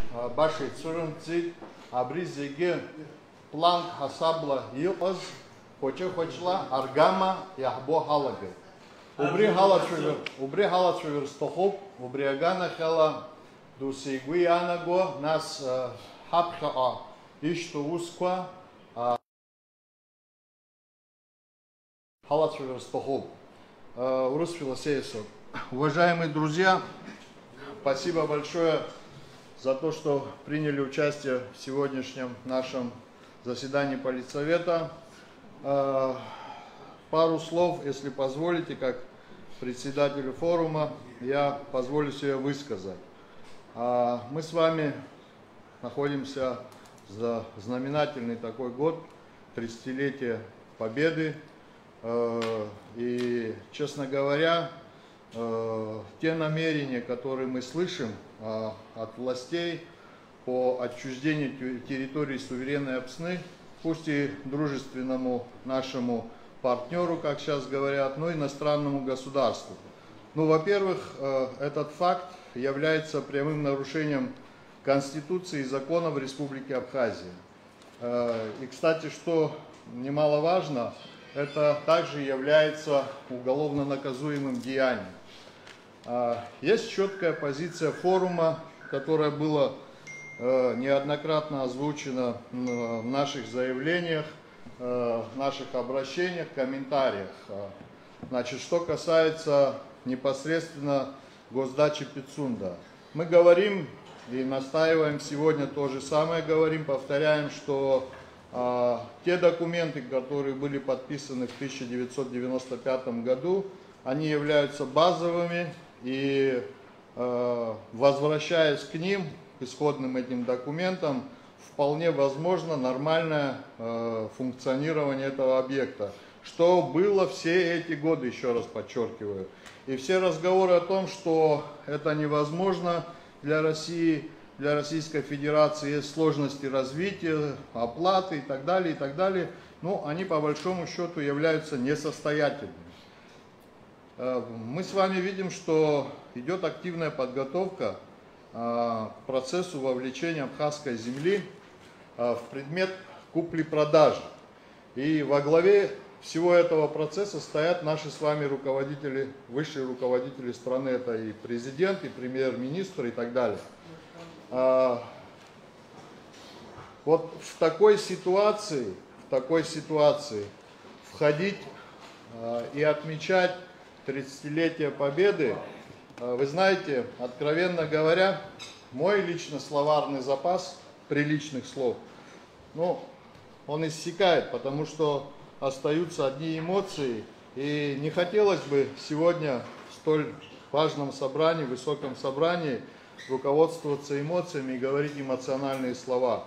Баши Цурунци, Абризеге, Планк Хасабла Йопаз, Хоче-Хочла, Аргама, Яхбо Халаге. Убри Халачувер Стохоп, Убри Агана Хела, Дусигуи Анаго, нас Хапха Ишту Усква, Халачувер Стохоп. Урус Филосеевсов. Уважаемые друзья, спасибо большое за то, что приняли участие в сегодняшнем нашем заседании Политсовета. Пару слов, если позволите, как председателю форума, я позволю себе высказать. Мы с вами находимся за знаменательный такой год, 30-летие Победы. И, честно говоря, те намерения, которые мы слышим от властей по отчуждению территории суверенной Апсны, пусть и дружественному нашему партнеру, как сейчас говорят, но иностранному государству. Ну, во-первых, этот факт является прямым нарушением Конституции и законов Республики Абхазия. И, кстати, что немаловажно, это также является уголовно наказуемым деянием. Есть четкая позиция форума, которая была неоднократно озвучена в наших заявлениях, в наших обращениях, комментариях. Значит, что касается непосредственно госдачи Пицунда. Мы говорим и настаиваем сегодня то же самое, повторяем, что те документы, которые были подписаны в 1995 году, они являются базовыми, и возвращаясь к ним, к исходным этим документам, вполне возможно нормальное функционирование этого объекта, что было все эти годы, еще раз подчеркиваю. И все разговоры о том, что это невозможно для России, для Российской Федерации, есть сложности развития, оплаты и так далее, но они по большому счету являются несостоятельными. Мы с вами видим, что идет активная подготовка к процессу вовлечения абхазской земли в предмет купли-продажи. И во главе всего этого процесса стоят наши с вами руководители, высшие руководители страны, это и президент, и премьер-министр, и так далее. Вот в такой ситуации входить и отмечать 30-летие Победы, вы знаете, откровенно говоря, мой лично словарный запас приличных слов, он иссякает, потому что остаются одни эмоции, и не хотелось бы сегодня в столь важном собрании, высоком собрании руководствоваться эмоциями и говорить эмоциональные слова.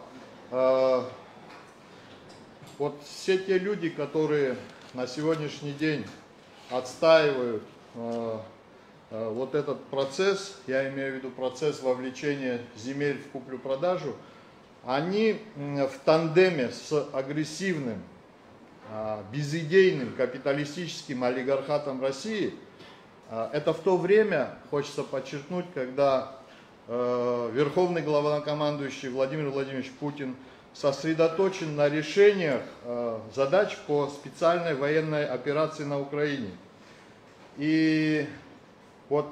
Вот все те люди, которые на сегодняшний день отстаивают вот этот процесс, я имею в виду процесс вовлечения земель в куплю-продажу, они в тандеме с агрессивным, безидейным капиталистическим олигархатом России, это в то время, хочется подчеркнуть, когда верховный главнокомандующий Владимир Владимирович Путин сосредоточен на решениях задач по специальной военной операции на Украине. И вот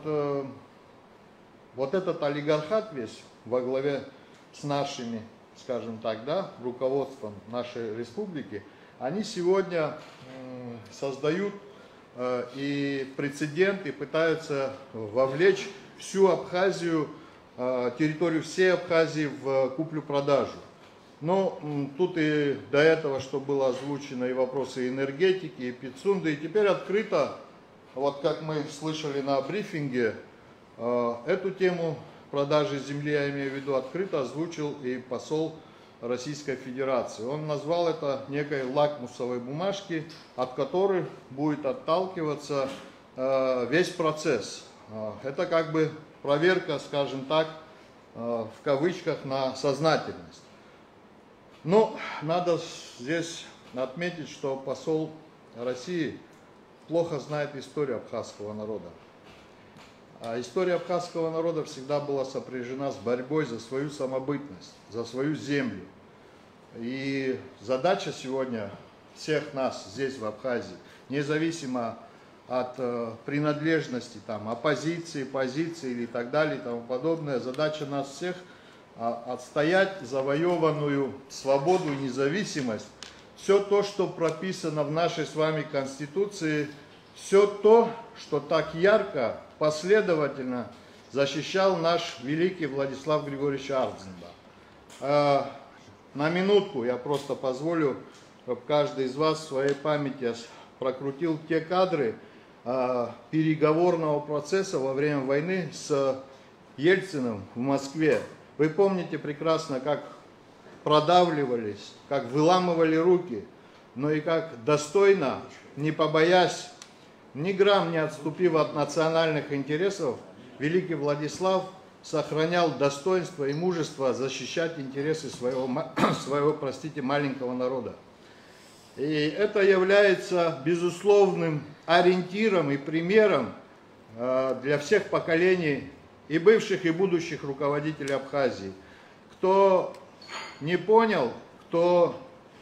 этот олигархат весь во главе с нашими, скажем так, руководством нашей республики, они сегодня создают и прецедент, и пытаются вовлечь всю Абхазию, территорию всей Абхазии в куплю-продажу. Но тут и до этого, что было озвучено, и вопросы энергетики, и Пицунды, и теперь открыто, вот как мы слышали на брифинге, эту тему продажи земли, я имею в виду, открыто озвучил и посол Российской Федерации. Он назвал это некой лакмусовой бумажки, от которой будет отталкиваться весь процесс. Это как бы проверка, скажем так, в кавычках, на сознательность. Но надо здесь отметить, что посол России плохо знает историю абхазского народа. История абхазского народа всегда была сопряжена с борьбой за свою самобытность, за свою землю. И задача сегодня всех нас здесь, в Абхазии, независимо от принадлежности, там, оппозиции, позиции или так далее и тому подобное, задача нас всех отстоять завоеванную свободу и независимость, все то, что прописано в нашей с вами Конституции, все то, что так ярко, последовательно защищал наш великий Владислав Григорьевич Ардзинба. На минутку я просто позволю, чтобы каждый из вас в своей памяти прокрутил те кадры переговорного процесса во время войны с Ельциным в Москве. Вы помните прекрасно, как продавливались, как выламывали руки, но и как достойно, не побоясь, ни грамм не отступив от национальных интересов, великий Владислав сохранял достоинство и мужество защищать интересы своего маленького народа. И это является безусловным ориентиром и примером для всех поколений и бывших, и будущих руководителей Абхазии. Кто не понял, кто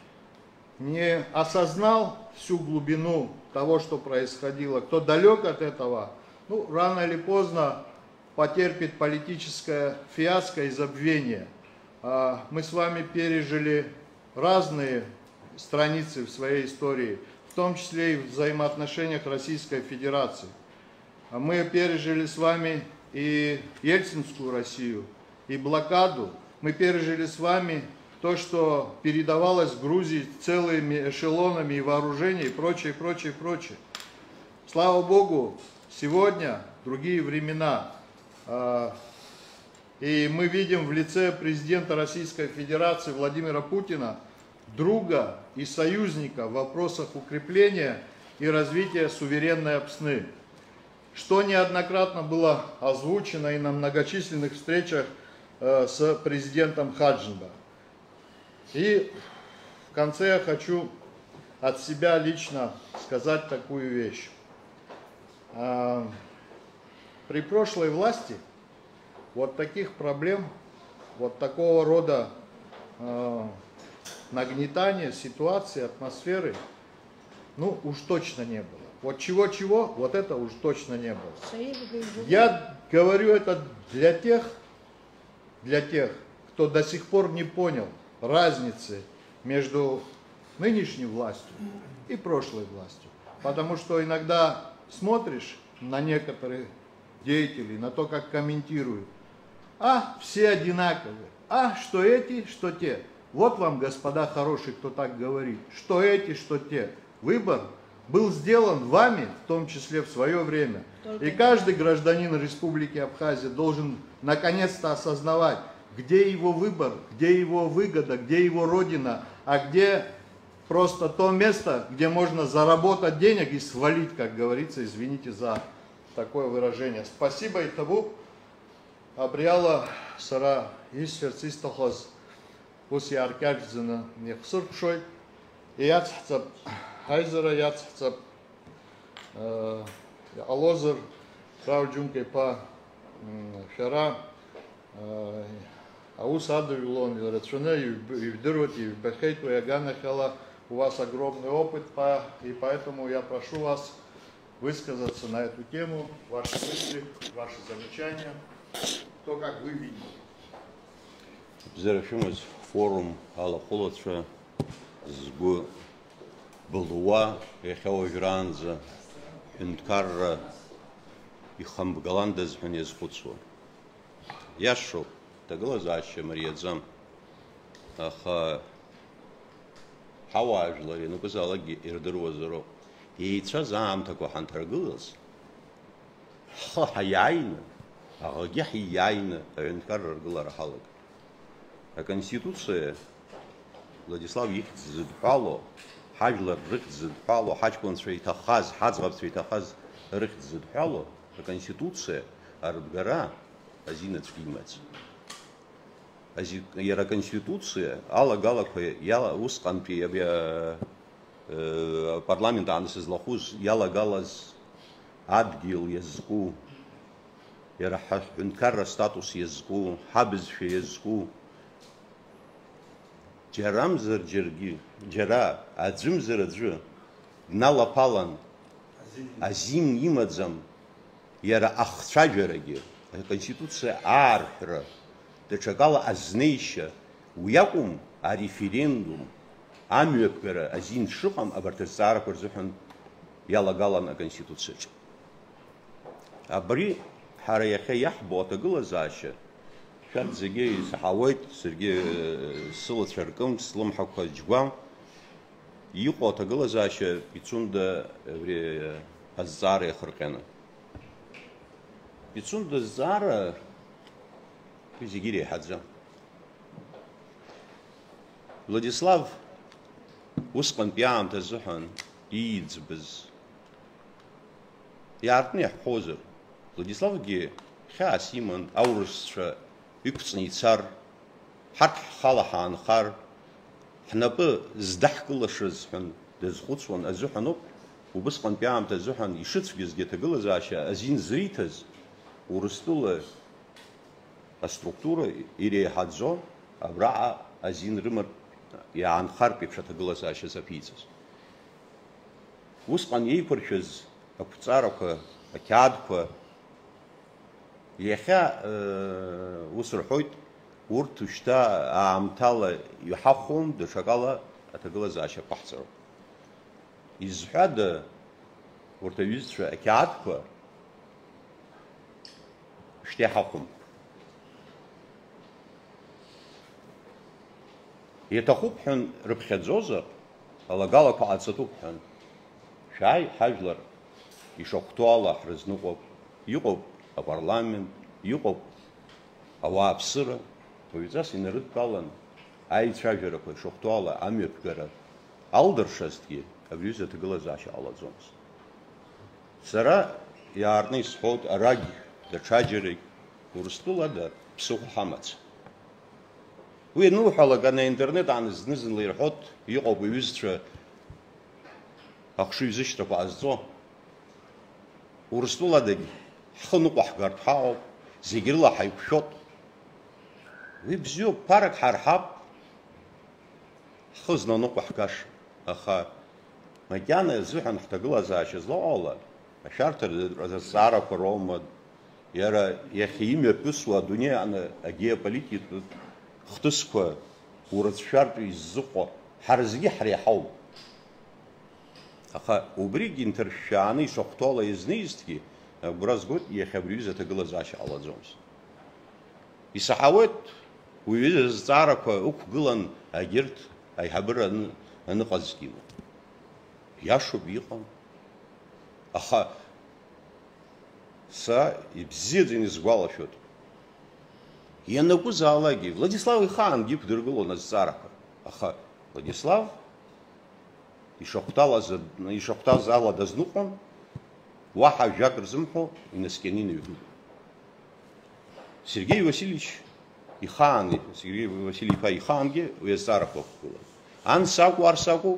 не осознал всю глубину того, что происходило, кто далек от этого, ну, рано или поздно потерпит политическое фиаско и забвение. Мы с вами пережили разные страницы в своей истории, в том числе и в взаимоотношениях Российской Федерации. Мы пережили с вами и Ельцинскую Россию, и блокаду. Мы пережили с вами то, что передавалось в Грузии целыми эшелонами и вооружений, и прочее, прочее, прочее. Слава Богу, сегодня другие времена. И мы видим в лице президента Российской Федерации Владимира Путина друга и союзника в вопросах укрепления и развития суверенной Апсны, что неоднократно было озвучено и на многочисленных встречах с президентом Хаджинба. И в конце я хочу от себя лично сказать такую вещь. При прошлой власти вот таких проблем, вот такого рода нагнетания ситуации, атмосферы, ну уж точно не было. Вот чего-чего, вот это уж точно не было. Я говорю это для тех, кто до сих пор не понял разницы между нынешней властью и прошлой властью. Потому что иногда смотришь на некоторых деятелей, на то, как комментируют, все одинаковые, что эти, что те. Вот вам, господа хорошие, кто так говорит, что эти, что те. Выбор был сделан вами, в том числе в свое время. И каждый гражданин Республики Абхазия должен наконец-то осознавать, где его выбор, где его выгода, где его родина, а где просто то место, где можно заработать денег и свалить, как говорится, извините за такое выражение. Спасибо и тому. Абриала сара исферцистохоз уси аркадзина нехсурпшой и яццап хайзера яццап алозер правджункой по фера аусаду вилон рациона и вдырвать и бехейту яганахала. У вас огромный опыт, и поэтому я прошу вас высказаться на эту тему, ваши мысли, ваши замечания, то, как вы видите. Завершилось форум Аллахолотша с Балуа, Эхаожранза, Инткарра и Хамбгаландез Ханез Хуцу. Яшо, Таглазаще Мариядзам, Аха Хаважлари, ну казалаги Ирдерозеро. И цазам такой хантаргулс. Хаяйна, агахияйна, энкарргулархалак. А Конституция Владислав Ихтзидпало, Хаджлар Рихтзидпало, Хачкон Свейтахаз, Хазгаб Свейтахаз Рихтзидпало, а Конституция Ардгара Азинец Фимец. Яра Конституция, Алла Галакве, Яла Усканпи, я парламент Анасыз Лахуз, Яла Галаз Адгил Язку иара ҳҳәынҭқарра статус иазку, ҳабызшәа иазку, џьарамзар џьаргьы, џьара аӡәымзар аӡәы дналаԥалан, азин имаӡам, иара ахцәажәарагьы, аконституциа аарҳәра, даҽакала азнеишьа, уи акәым ареферендум, амҩаԥгара азин дшыҟам абарҭ азҵаарақәа рзыҳәан иалагалан аконституциаҿы. Абри ҳара иахьа иаҳбо аҭагылазаашьа, шәарҭ зегьы исаҳауеит, саргьы сылацәа ркым, слымҳақәа џьгәам, иҟоу аҭагылазаашьа Пицунда абри азҵаара иахырҟьаны. Пицунда азҵаара уи зегьы иреиҳаӡам. Владислав усҟантәи аамҭа азыҳәан ииӡбыз иаартны иаҳԥозар, Владиславгьы хьаас иман аурысцәа иқәҵны ицар, ҳарҭ ҳхала ҳаанхар, ҳнапы здаҳкылашаз ҳәан дазхәыцуан азыҳәаноуп, убысҟантәи аамҭа азыҳәан ишыцәгьазгьы аҭагылазаашьа азин зриҭаз Урыстәыла аструктура иреиҳаӡо абраҟа азин рымартә иаанхартә еиԥш аҭагылазаашьа заԥиҵаз. Усҟан еиқәыршәыз ақәҵарақәа, ақьаадқәа, иахьа ус рҳәоит, урҭ ушьҭа аамҭала иҳахәом, даҽакала аҭагылазаашьа ҟаҳҵароуп. Изҳәада урҭ аҩызцәа ақьаадқәа ушьҭа иҳахәом. Иаҭахуп ҳәан рыԥхьаӡозар, алагалақәа ҟаҵатәуп ҳәан. Шәааи ҳажәлар ишахәҭоу ала ҳрызныҟәап, иҟоуп апарламент, иҟоуп ауааԥсыра, уаҩҵас инарыдтәалан аицәажәарақәа ишахәҭоу ала амҩаԥгара алдыршазҭгьы абриоза аҭагылазаашьа ҟалаӡомызт. Сара иаартны исҳәоит, арагь даҽаџьарагь Урыстәылада ԥсыхәа ҳамац. Уи ануҳәалак анаинтернет зны-зынла ирҳәоит, иҟоуп аҩызцәа ахшыҩ зышьҭақәа ҟазҵо. Урыстәыладагь ҳхы ныҟәаҳгартә ҳаҟоуп, зегь рыла ҳаиқәшәоит. Уи бзиоуп, ԥарак ҳарҳап, ҳхы знаныҟәаҳгаша. Аха макьана азыҳәан ҳҭагылазаашьа злаҟала, ашәарҭа азҵаарақәа роума, иара иахьа имҩаԥысуа адунеи агеополитикатә хҭысқәа урыцәшәартә иззыҟоу ҳара зегьы ҳреиҳауп. Аха убригьы инҭыршәшәааны ишахәҭоу ала изнеизҭгьы, агәра згоит, иахьа абри аҩыза аҭагылазаашьа ҟалаӡомызт. Исаҳауеит, уи аҩыза азҵаарақәа ықәгылан агьырҭ аиҳабыра аныҟазгьы. Иашоуп, иҟам. Аха са ибзиаӡаны исгәалашәоит. Ианакәызаалакгьы, Владислав ихаангьы иқәдыргылон азҵаарақәа. Аха Владислав ишахәҭаз ала дазныҟәон, уаҳа ажәак рзымҳәо инаскьаны инаҩгылон. Сергей Васильевич ихаан, Сергей Васильев-иԥа ихаангьы уи азҵаарақәа ықәгылон. Ан сакәу, ар сакәу,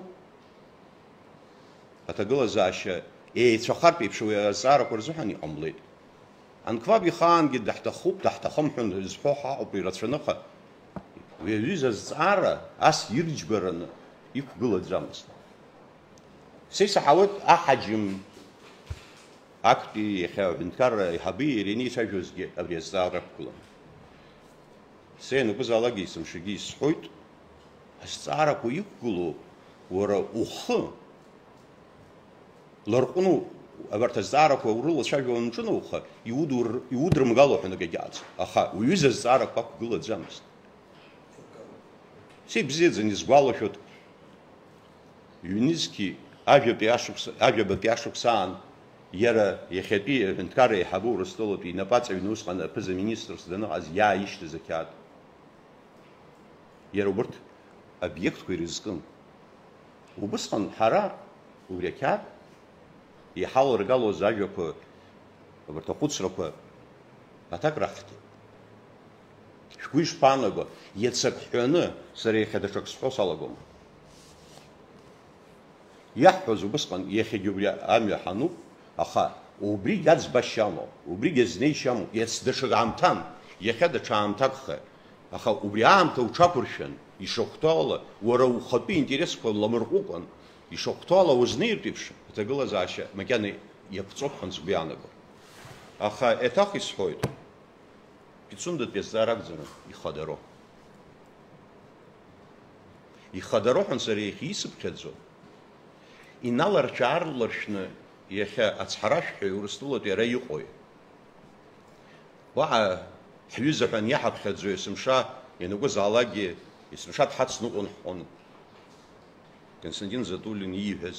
аҭагылазаашьа еицәахартә еиԥш уи азҵаарақәа рзыҳәан иҟамлеит. Анқәаб ихаангьы даҳҭахуп, даҳҭахым ҳәан зҳәо ҳаҟоуп ирацәаныха. Уи аҩыза азҵаара ас ирџьбараны иқәгылаӡамызт. Са исаҳауеит, аҳаџьым актәи иахьа аҳәынҭқарра аиҳаби иара ианицәажәозгьы абри азҵаара ықәгылан. Са ианакәызаалакгьы есымшагьы исҳәоит, азҵаарақәа иқәгылоу уара ухы ларҟәну абарҭ азҵаарақәа урылацәажәо анҿынауха, иудрымгало ҳәа акагьааз. Аха уаҩыза азҵаарақәа ақәгылаӡамызт. Са ибзиаӡаны исгәалашәоит, ҩнызқьи ажәабатәи ашықәсаан иара иахьатәи аҳәынҭқарра аиҳабы Урыстәылатәи инапаҵаҩны усҟан аԥыза-министрс даныҟаз иааишьҭыз ақьаад. Иара убарҭ обиектқәа ирызкын. Убысҟан ҳара убри ақьаад иҳалыргалоз ажәақәа, абарҭ ахәыцрақәа аҭак раҳҭеит. Шәгәы ишԥаанаго, иацак ҳәаны сара иахьа даҽак сҳәо салагом. Иаҳҳәоз убысҟан иахьагьы убри амҩа ҳануп, аха убри иаӡбашьало, убригьы знеишьаму, иацдаҽак аамҭан, иахьа даҽа аамҭакха. Аха убри аамҭа уҽақәыршәан, ишахәҭоу ала, уара ухатәы интересқәа ламырҟәыкәан, ишахәҭоу ала узнеиртә еиԥш, аҭагылазаашьа макьана иақәҵоуп ҳәа сгәы иаанагоит. Аха еиҭах исҳәоит, Пицундатәи азҵаара акәӡам, ихадароу. Ихадароу ҳәа сара иахьа исыԥхьаӡо, иналаршә-аарларшәны иахьа ацҳаражәҳәаҩ Урыстәылатәи ара иҟои. Уаҟа ҳҩыза ҳәа иаҳаԥхьаӡо есымша ианакәызаалакгьы есымша дҳацныҟәон ҳҟон. Константин Затулин ииҳәаз.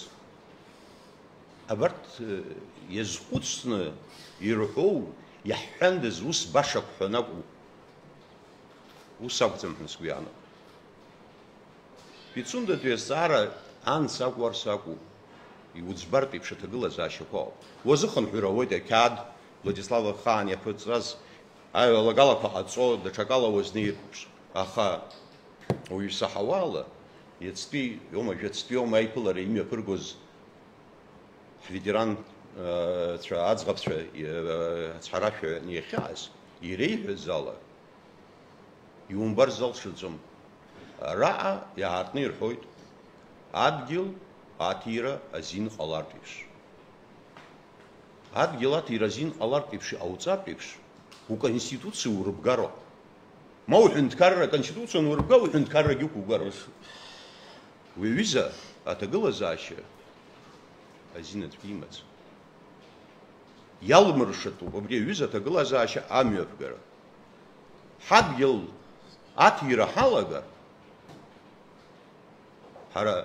Абарҭ иазхәыцны ирҳәоу, иаҳҳәандаз ус башақә ҳәа акәу. Ус акәӡам ҳәа сгәы иаанагоит. Пицундатәи азҵаара анс акәу арс акәу, иуӡбартә еиԥш аҭагылазаашьақәа ауп. Уазыхынҳәыр ауеит ақьаад Владислав Ахаан иаԥыҵәаз аҩалагалақәа ҟаҵо, даҽакала уазнеиртә. Аха уаҩ исаҳауа ала, иацтәи иоума жәацтәи иоума аиԥылара имҩаԥыргоз ҳветеранцәа, аӡӷабцәа ацҳаражәҳәаҩ иахьааз, иреиҳәаз ала, иумбар залшаӡом. Раҟа иаартны ирҳәоит, адгьыл аҭира азин ҟалартә еиԥш. Адгьыл аҭира азин ҟалартә еиԥш иҟауҵартә еиԥш, уконституциа урыбгароуп. Ма уҳәынҭқарра аконституциа урыбга, уҳәынҭқаррагьы уқәугароуп. Уи аҩыза аҭагылазаашьа азин аӡәгьы имаӡам. Иалмыршатәуп абри аҩыза аҭагылазаашьа амҩаԥгара. Ҳадгьыл аҭира ҳалагар, ҳара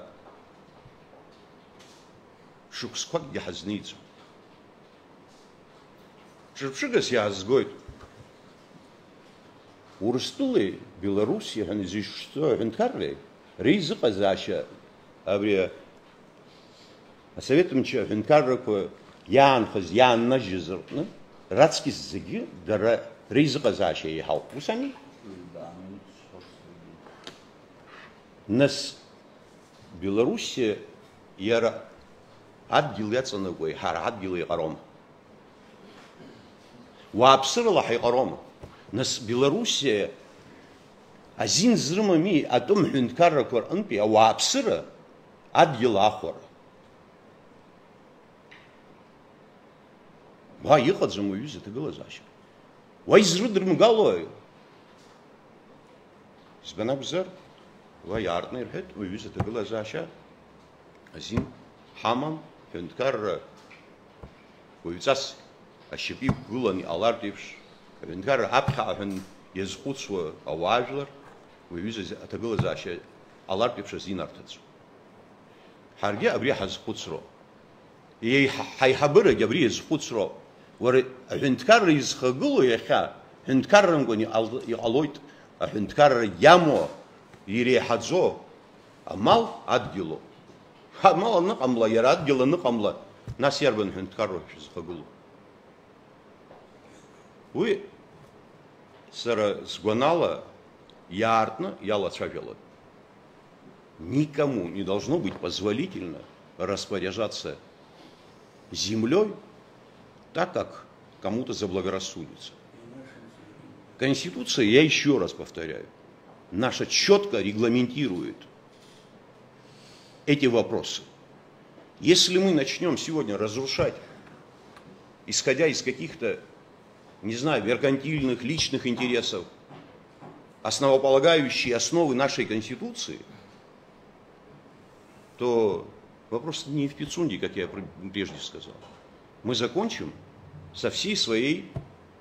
шықәсқәакгьы ҳазнеиӡом. Ҿырԥшыгас иаазгоит. Урыстәылеи Белоруссиеи ҳәа изышьҭоу аҳәынҭқарреи реизыҟазаашьа абри асовет мчы аҳәынҭқаррақәа иаанхаз, иааннажьыз рҟны раҵкыс зегьы дара реизыҟазаашьа еиҳауп. Ус ами? Нас Белоруссиа иара адгьыл иаҵанакуеи, ҳара адгьыл иҟароума? Уааԥсырала ҳаиҟароума? Нас Белоруссиа азин зрымами атәым ҳәынҭқаррақәа рҟынтәи ауааԥсыра адгьыл аахәара. Уа иҟаӡам уаҩыза аҭагылазаашьа. Уа изрыдырмгалои? Избан акәзар, уа иаартны ирҳәеит, уаҩыза аҭагылазаашьа азин ҳамам, ҳәынҭқарра уаҩҵас ашьапы иқәгылан иҟалартә еиԥш, аҳәынҭқарра аԥхьаҟа ҳәан иазхәыцуа ауаажәлар, уаҩыза аҭагылазаашьа ҟалартә еиԥш азинарҭаӡом. Ҳаргьы абри ҳазхәыцроуп. Ҳаиҳабырагьы абри иазхәыцроуп. Уара аҳәынҭқарра изхагыло иахьа, ҳәынҭқаррамкәан иҟалоит, аҳәынҭқарра иамоу, иреиҳаӡо амал адгьылоуп. Амал аныҟамла, иара адгьыл аныҟамла, нас иарбан ҳәынҭқарроуп шәызхагыло. Уи сара сгәанала иаартны иалацәажәалоит. Никому не должно быть позволительно распоряжаться землей так, как кому-то заблагорассудится. Конституция, я еще раз повторяю, наша четко регламентирует эти вопросы. Если мы начнем сегодня разрушать, исходя из каких-то, не знаю, меркантильных, личных интересов, основополагающие основы нашей Конституции, то вопрос не в Пицунде, как я прежде сказал. Мы закончим со всей своей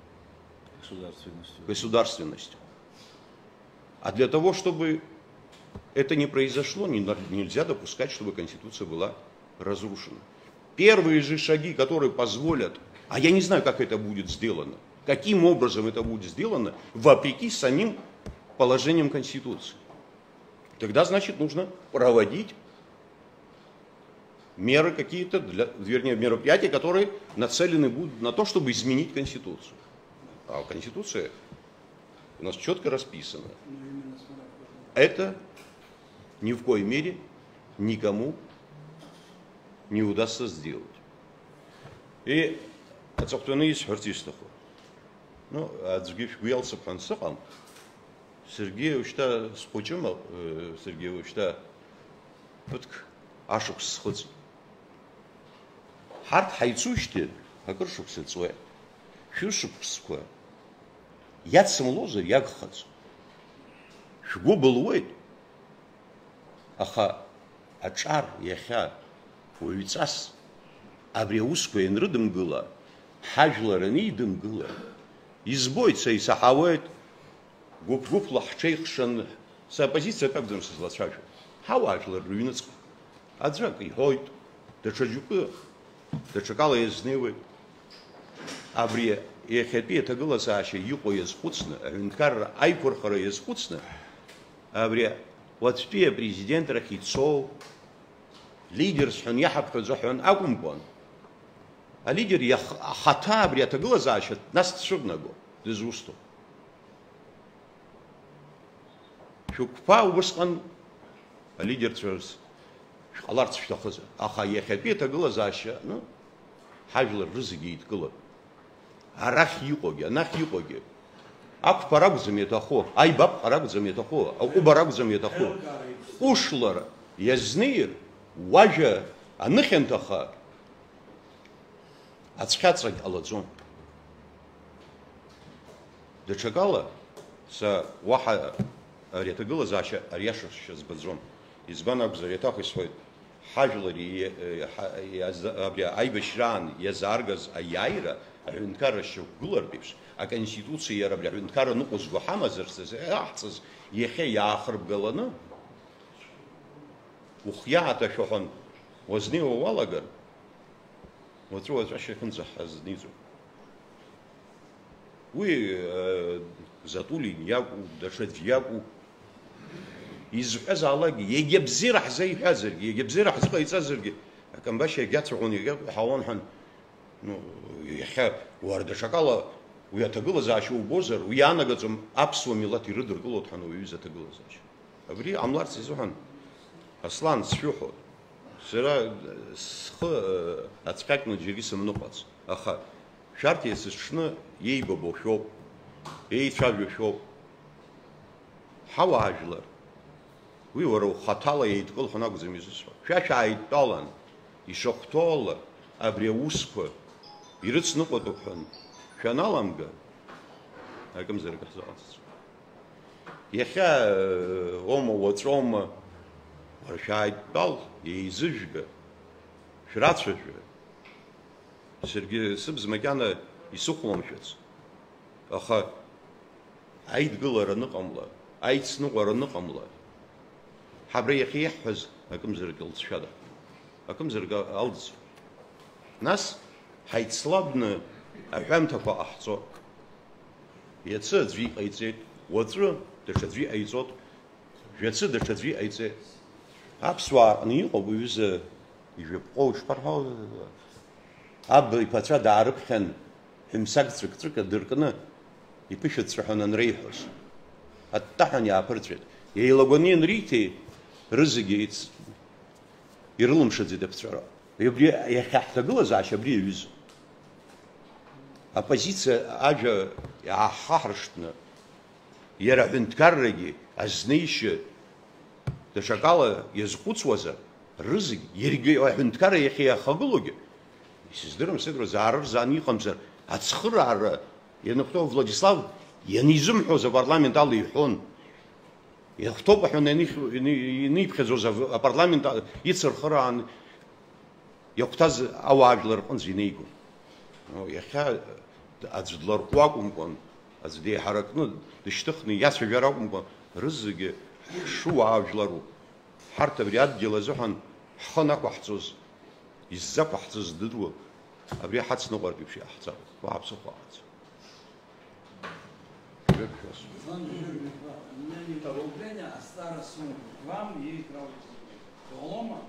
государственностью. А для того, чтобы это не произошло, нельзя допускать, чтобы Конституция была разрушена. Первые же шаги, которые позволят, а я не знаю, как это будет сделано, каким образом это будет сделано, вопреки самим положениям Конституции. Тогда, значит, нужно проводить меры какие-то, вернее, мероприятия, которые нацелены будут на то, чтобы изменить Конституцию. А Конституция у нас четко расписана. Это ни в коей мере никому не удастся сделать. И Аҵыхәтәаны исҳәарц исҭаху. Ну, аӡәгьы шәгәы ҳәан сыҟам. Саргьы уажәшьҭа схәыҷыма, саргьы уажәшьҭа ԥыҭк ашықәс схыҵ. Ҳарҭ ҳаицушьҭыр, акыр шықәса ҵуеит. Шәышықәсқәа иацымлозар иагхац. Шәгәы былуеит. Аха аҿар иахьа уаҩҵас абри аусқәа ианрыдымгыла, ҳажәлар анидымгыла, избоит, са исаҳауеит, гәыԥ-гәыԥла ҳҽеихшан, сопозициа акакәӡам сызлацәажәо. Ҳауаажәлар рыҩныҵҟа. Аӡәак иҳәоит, даҽаџьықәы, даҽакала иазнеиуеит. Абри иахьатәи аҭагылазаашьа иҟоу иазхәыцны, аҳәынҭқарра аиқәырхара иазхәыцны, абри уаҵәтәи апрезидент рахь ицоу лидерс ҳәан иаҳаԥхьоз ҳәан акәымкәан. Алидер ахаҭа абри аҭагылазаашьа нас дцәыбнаго, дызусҭоу. Шәықәԥа убысҟан алидерцәа шәҟаларц шәҭахызар. Аха иахьатәи аҭагылазаашьа ҳажәлар рызегьы еидкылап. Арахь иҟоугьы, анахь иҟоугьы. Ақәԥара акәӡам иаҭаху, аибабҟара акәӡам иаҭаху, аҟәыбара акәӡам иаҭаху. Ҟәышлара иазнеир, уажәа аныхьанҭаха ацәхьаҵрагь ҟалаӡом. Даҽакала, са уаҳа ари аҭагылазаашьа ариашашьа збаӡом. Избан акәзар, еиҭах исҳәоит, ҳажәлар абри аибашьраан иазааргаз аиааира аҳәынҭқарра шьақәгылартә еиԥш, аконституциа иара абри аҳәынҭқарра ныҟәызго ҳамазар аҳҵаз иахьа иаахырбгаланы, ухиааҭашәа ҳәан уазнеиуа уалагар, уаҵәы-уаҵәашьа аҟынӡа ҳазниҵоит. Уи Затулин иакәу, даҽаӡә иакәу, изҳәазаалакгьы, егьа бзиара ҳзеиҳәазаргьы, егьа бзиара ҳзыҟаиҵазаргьы, акамбашьа егьацәаӷәон, егьақәҳауан ҳәан, иахьа уара даҽакала уи аҭагылазаашьа убозар, уи иаанагаӡом аԥсуа милаҭ ирыдыркылоит ҳәан уаҩыз аҭагылазаашьа. Абри ҟамларц изыҳәан, Аслан, сшәыҳәоит, сара схы ацҟьакны џьаргьы сымныҟәац. Аха шәарҭ иасызҽны иеибабо шәоуп, еицәажәо шәоуп. Ҳауаажәлар, уи уара ухаҭала еидкылҳәан акәӡам изысҳәо. Шәа шәааидтәалан, ишахәҭоуала абри аусқәа ирыцныҟәатәуп ҳәан шәаналамга, акымзарак ҳзаҟасҵо. Иахьа ома уаҵәома, уара шәааидтәал, еизыжәга, шәрацәажәа. Саргьы сыбз макьана исыхәламшәац. Аха аидгылара ныҟамла, аицныҟәара ныҟамла, ҳабра иахьа иаҳҳәаз акымзарак илҵшәада, акымзарак алҵ. Нас ҳаицлабны аҳәамҭақәа ҟаҳҵо. Иацы аӡәы иҟаиҵеит, уаҵәы даҽаӡәы иҟаиҵоит, жәацы даҽаӡәы иҟаиҵеит. Аԥсуаа аҟны иҟоуп уҩыза ижәаԥҟоу ишԥарҳәо, аб иԥацәа даарыԥхьан, ҳәымсак ҵәык-ҵәык адыркны иԥышәыҵәҳәан анреиҳәоз. Аттаҳәан иааԥырҵәеит. Еилагәаны ианриҭи, рызегьы ирылымшаӡеит аԥҵәара. Иахьа ҳҭагылазаашьа абри иаҩызоуп. Апозициа ажәа иааҳаҳаршҭны, иара аҳәынҭқаррагьы азнеишьа даҽакала иазхәыцуазар, рызегь, иаргьы аҳәынҭқарра иахьа иахагылогьы, исыздырам сыдра заарырзаан иҟамзар, ацхыраара ианахәҭоу Владислав ианизымҳәоз апарламент ала иҳәон. Иахәҭоуп ҳәан иниԥхьаӡоз апарламент ицырхыраан иахәҭаз ауаажәлар рҟынӡа инеигон. Иахьа аӡә дларҟәы акәымкәан, аӡә деиҳаракны дышьҭыхны иацәажәар акәымкәан, рызегьы ҳшуаажәлароуп. Ҳарҭ абри адгьыл азыҳәан ҳхы нақәаҳҵоз, иззақәаҳҵоз дыруа, абри ҳацныҟәартә еиԥш иаҳҵап. Бааԥсыхәа аац. Управление осталось к вам и к Колома,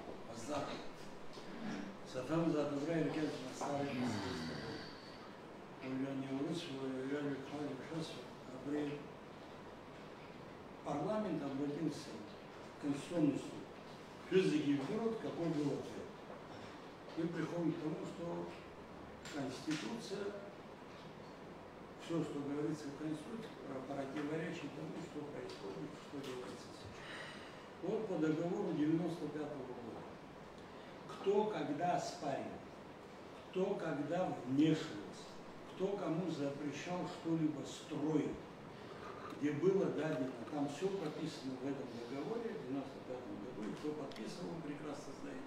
Сатам задобряет рекет на старый месяц. Уйдён не урус, уйдён не хвалит шоссе. Апрель парламент обратился к Конституционному суду. Физики берут, какой был ответ. Мы приходим к тому, что Конституция, все, что говорится в Конституции, противоречит тому, что происходит, что делается сейчас. Вот по договору 95-го года. Кто когда спарил, кто когда вмешивался, кто кому запрещал что-либо строить, где было дадено, там все прописано в этом договоре, в 95-м году, и кто подписывал, прекрасно знает.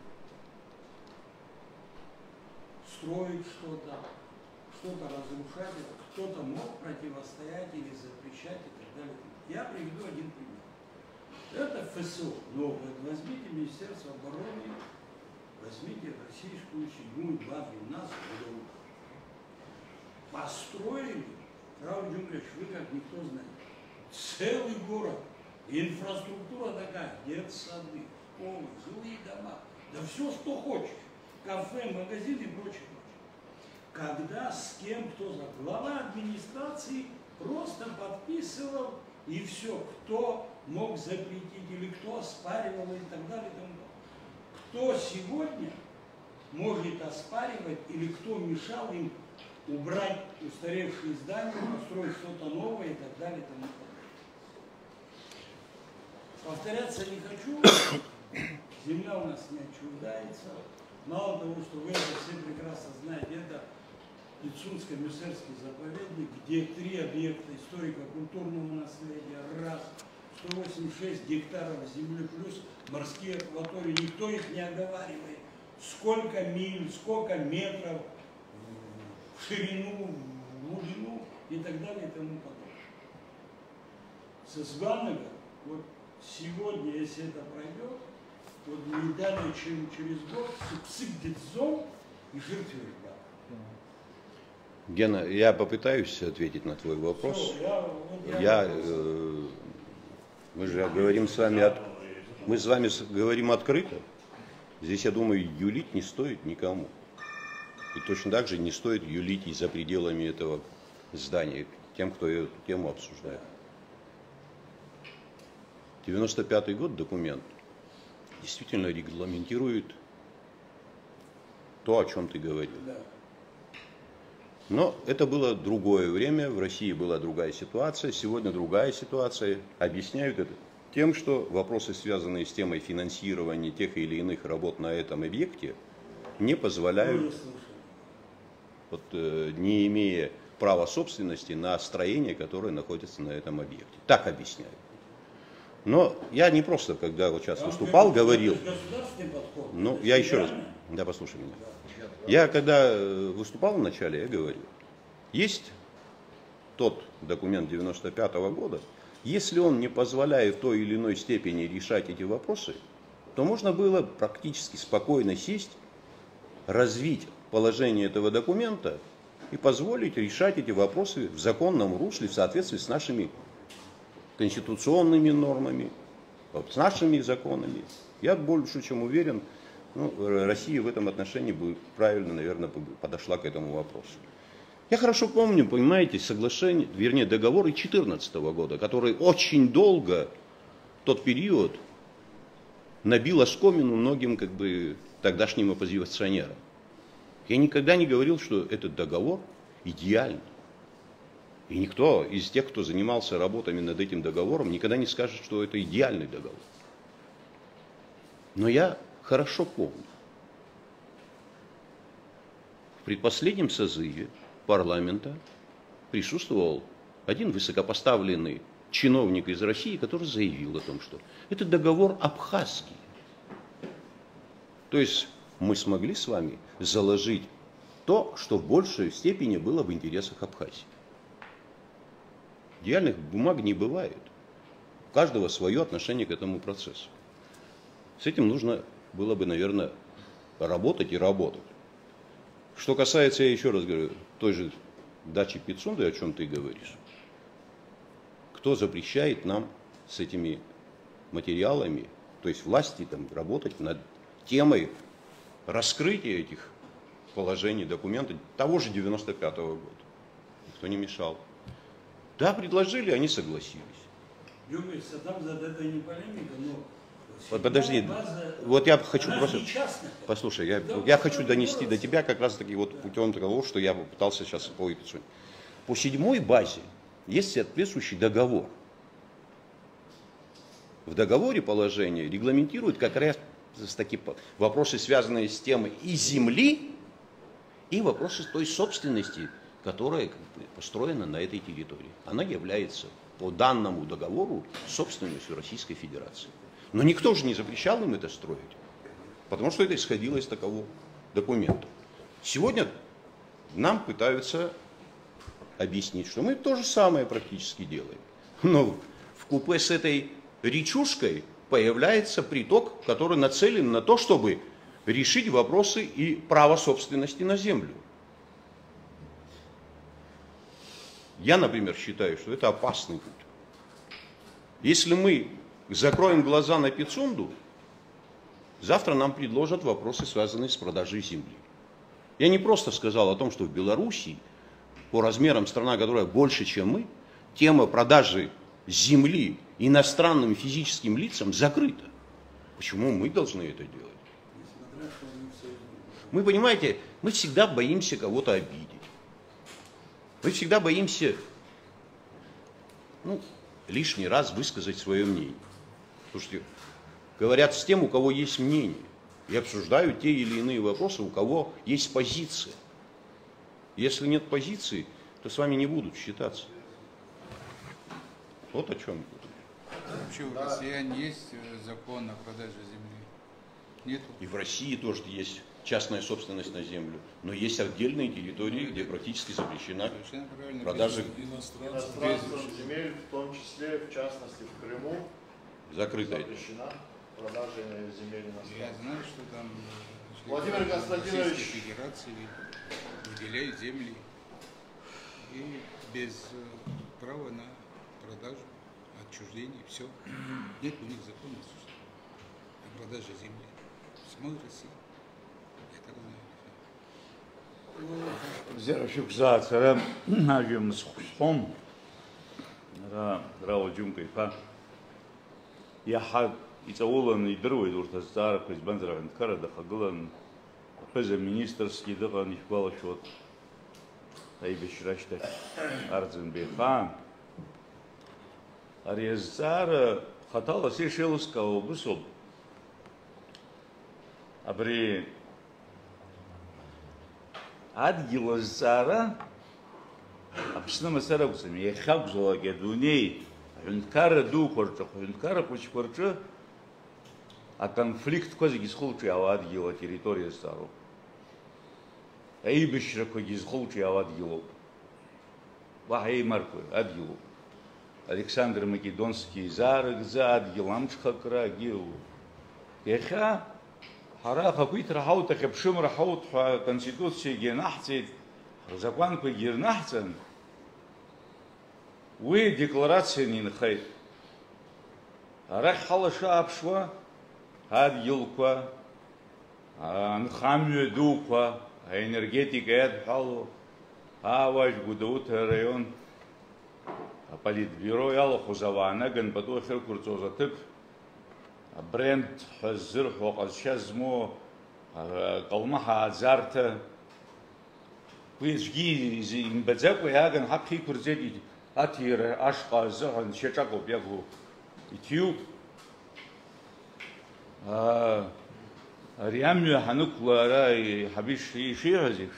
Строить что-то, что-то разрушать, кто-то мог противостоять или запрещать и так далее. Я приведу один пример. Это ФСО, но возьмите Министерство обороны, возьмите российскую 7-ю базу у нас в Дону. Построили, Рауль Джумлевич, вы как никто знаете, целый город, инфраструктура такая, детсады, школы, жилые дома, да все, что хочешь, кафе, магазины и прочее. Когда с кем, кто за глава администрации просто подписывал, и все, кто мог запретить, или кто оспаривал, и так далее, и тому подобное. Кто сегодня может оспаривать, или кто мешал им убрать устаревшие здания, построить что-то новое, и так далее, и тому подобное. Повторяться не хочу, земля у нас не отчуждается. Мало того, что вы это все прекрасно знаете, это Ицунско-Мюсерский заповедник, где 3 объекта историко-культурного наследия, раз, 186 гектаров земли плюс морские акватории, никто их не оговаривает. Сколько миль, сколько метров в ширину, в глубину и так далее и тому подобное. Созванного, вот сегодня, если это пройдет, вот не далее, чем через год, Сыпсык-Дедзон и Жиртвер. Гена, я попытаюсь ответить на твой вопрос. Мы же говорим с вами, мы с вами говорим открыто. Здесь, я думаю, юлить не стоит никому. И точно так же не стоит юлить и за пределами этого здания тем, кто эту тему обсуждает. 95-й год документ действительно регламентирует то, о чем ты говорил. Но это было другое время, в России была другая ситуация, сегодня другая ситуация. Объясняют это тем, что вопросы, связанные с темой финансирования тех или иных работ на этом объекте, не позволяют, не имея права собственности на строение, которое находится на этом объекте. Так объясняют. Но я не просто, когда вот сейчас выступал, говорил, ну, я еще раз, да, послушай меня. Я когда выступал в начале, я говорил, есть тот документ 95-го года, если он не позволяет в той или иной степени решать эти вопросы, то можно было практически спокойно сесть, развить положение этого документа и позволить решать эти вопросы в законном русле, в соответствии с нашими конституционными нормами, с нашими законами. Я больше чем уверен, Россия в этом отношении бы правильно, наверное, подошла к этому вопросу. Я хорошо помню, понимаете, соглашение, вернее, договоры 2014 года, который очень долго, тот период, набил оскомину многим тогдашним оппозиционерам. Я никогда не говорил, что этот договор идеальный. И никто из тех, кто занимался работами над этим договором, никогда не скажет, что это идеальный договор. Но я хорошо помню. В предпоследнем созыве парламента присутствовал один высокопоставленный чиновник из России, который заявил о том, что это договор абхазский. То есть мы смогли с вами заложить то, что в большей степени было в интересах Абхазии. Идеальных бумаг не бывает. У каждого свое отношение к этому процессу. С этим нужно было бы, наверное, работать и работать. Что касается, я еще раз говорю, той же дачи Пицунды, о чем ты говоришь, кто запрещает нам с этими материалами, то есть власти, работать над темой раскрытия этих положений, документов того же 95-го года. Никто не мешал. Да, предложили, они согласились. Юрий, там за это не полемика, но Вот подожди, База, вот я хочу она просто... же не частная. Послушай, я хочу донести до тебя как раз таки вот путем того, что я попытался сейчас по ИПЦУ. По 7-й базе есть соответствующий договор. В договоре положение регламентирует как раз таки вопросы, связанные с темой и земли, и вопросы той собственности, которая построена на этой территории. Она является по данному договору собственностью Российской Федерации. Но никто же не запрещал им это строить, потому что это исходило из такого документа. Сегодня нам пытаются объяснить, что мы то же самое практически делаем. Но в купе с этой речушкой появляется приток, который нацелен на то, чтобы решить вопросы и право собственности на землю. Я, например, считаю, что это опасный путь. Если мы закроем глаза на Пицунду, завтра нам предложат вопросы, связанные с продажей земли. Я не просто сказал о том, что в Белоруссии, по размерам страна, которая больше, чем мы, тема продажи земли иностранным физическим лицам закрыта. Почему мы должны это делать? Мы, понимаете, мы всегда боимся кого-то обидеть. Мы всегда боимся, лишний раз высказать свое мнение. Слушайте, говорят с тем, у кого есть мнение. И обсуждают те или иные вопросы, у кого есть позиция. Если нет позиции, то с вами не будут считаться. Вот о чем. Вообще у россиян есть закон о продаже земли? Нет? И в России тоже есть частная собственность на землю. Но есть отдельные территории, где практически запрещена продажа Иностранцам земель, в том числе, в частности, в Крыму, закрытая. запрещена продажа земель иностранцам. Я знаю, что там Владимир Константинович. Российской Федерации выделяют земли и без права на продажу, отчуждение, все. Нет у них закона о продаже земли. Самой России. Зерашукзац, ра нажим схом, рао джумка ипа. Я хад ицаулан идруид уртазар кузбанзраган карада хаглан пеза министерский даган ихвалашот. Айбешрашта арзен бехан. Ариазар хатала Сейшелска облусоб. Абри адгил азара Аԥсны мацарақәӡам, иахьакәзалак адунеи аҳәынҭқарра дуқәа рҿы, аҳәынҭқаррақәа рҿы аконфликтқәа зегьы зхылҿиаауа адгьыл атерриториа азҵаароуп. Аибашьрақәагьы зхылҿиаауа адгьылоуп. Уаҳа еимаркуа адгьылоуп. Александр Македонски изаарыгӡа адгьыл амҽхакра агьылоуп. Иахьа ҳара ахақәиҭра ҳаут, ахьыԥшымра ҳаут ҳәа аконституциагьы ианаҳҵеит, ҳзакәанқәагьы ирнаҳҵан, уи адекларацианы инхеит. Арахь ҳалаша ааԥшуа адгьылқәа, анхамҩа дуқәа, аенергетика иадҳәало, Ааважә Гәдоуҭа араион аполитбюро иалахәыз ауаанаган пату ахьырқәырҵоз аҭыԥ, абренд ҳәа ззырҳәо ҟазшьа змоу акалмаҳа ааӡарҭа, уи аӡәгьы имбаӡакәа иааган ҳаԥхьа иқәырҵеит аҭира ашҟа азыҳәан шьаҿакоуп иагу иҭиуп. Ари амҩа ҳанықәла ара иҳаби ишиҳәаз еиԥш,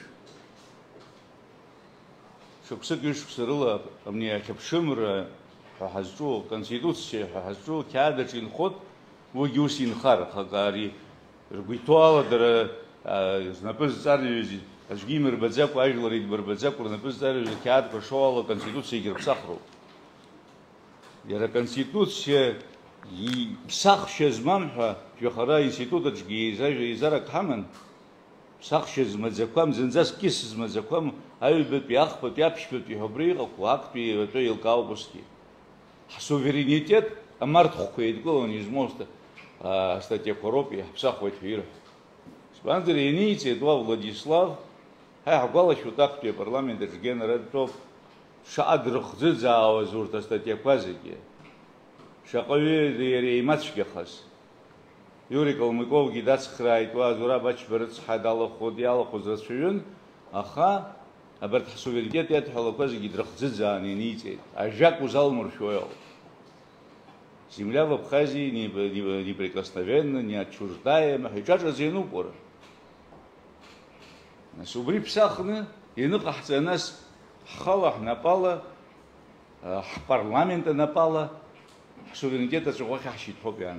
шықәсык ҩышықәса рыла абни ахьыԥшымра ҳәа ҳазҿу аконституциа ҳәа ҳазҿу қьаадаҿы инхот, уигьы ус инхар, ари ргәы иҭоу ала дара знапы зҵарҩыз аӡәгьы имырбаӡакәа, ажәлар идмырбаӡакәа рнапы зҵарҩыз ақьаадқәа шоу ала аконституциагьы рԥсахроуп. Иара аконституциа ԥсахшьа змам ҳәа жәахара аинститут аҿгьы еизарак ҳаман, ԥсахшьа змаӡақәам, зынӡас кьыс змаӡақәам аҩбатәи, ахԥатәи, аԥшьбатәи ҳәа убри иҟақәоу актәи атәы еилкаауп усгьы. Ҳсуверенитет амарҭхәқәа еидкыланы измоу астатиақәа роуп иаҳԥсахуеит ҳәа ирҳәо. Избанзар ианиҵеит уа Владислав, ҳаи ҳгәалашәоит актәи апарламент аҿы генератәоуп, шаҟа дрыхӡыӡаауаз урҭ астатиақәа зегьы, шаҟаҩы иара еимацәгьахаз. Иури Калмыковгьы дацхрааит, уа Зураб Ачба рыцҳа далахәыд, иалахәыз рацәаҩын, аха абарҭ ҳсуверенитет иадҳәалақәа зегьы дрыхӡыӡааны иниҵеит. Ажәак узалмыршәо иауп. Земля в Абхазии неприкосновенна, неотчуждаема, ҳиҿаҿаӡа иануп уара. Нас убри ԥсахны ианыҟаҳҵа нас ҳхала, ҳнапала, ҳпарламент анапала, ҳсуверенитет аҵәаӷәахь ҳшьит-ҳоуп иааны.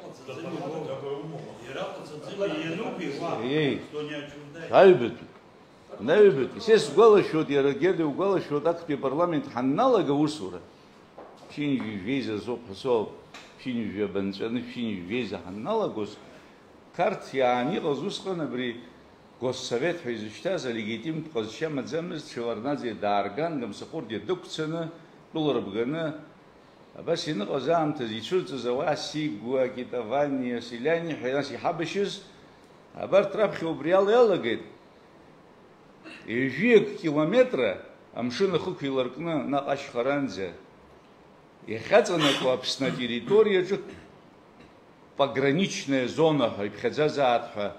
Наҩбатәи. Сес сгәалашәоит, иара Герда угәалашәоит, актәи апарламент ҳанналага усура. Ԥшьынҩажәи жәеиза ҳәасоуп, ԥшьынҩажәи абанҵәаны, ԥшьынҩажәи жәеиза ҳанналагоз, Қарҭ иааны иҟаз усҟан абри Госсовет ҳәа изышьҭаз алегитимтә ҟазшьа маӡамызт Шеварднаӡе даарган, Гамсахәырдиа дықәцаны, тәылара бганы, абас иныҟаз аамҭазы ицәырҵыз ауаа Сигәа, Китавани, Селиани ҳәа нас иҳабашьыз, абарҭ раԥхьа убри ала иалагеит. Ҩажәиак километра амшын ахықә иларкны наҟ ашьхаранӡа иахьаҵанакуа Аԥсны атерриториаҿы пограничная зона ҳәа иԥхьаӡазаат ҳәа,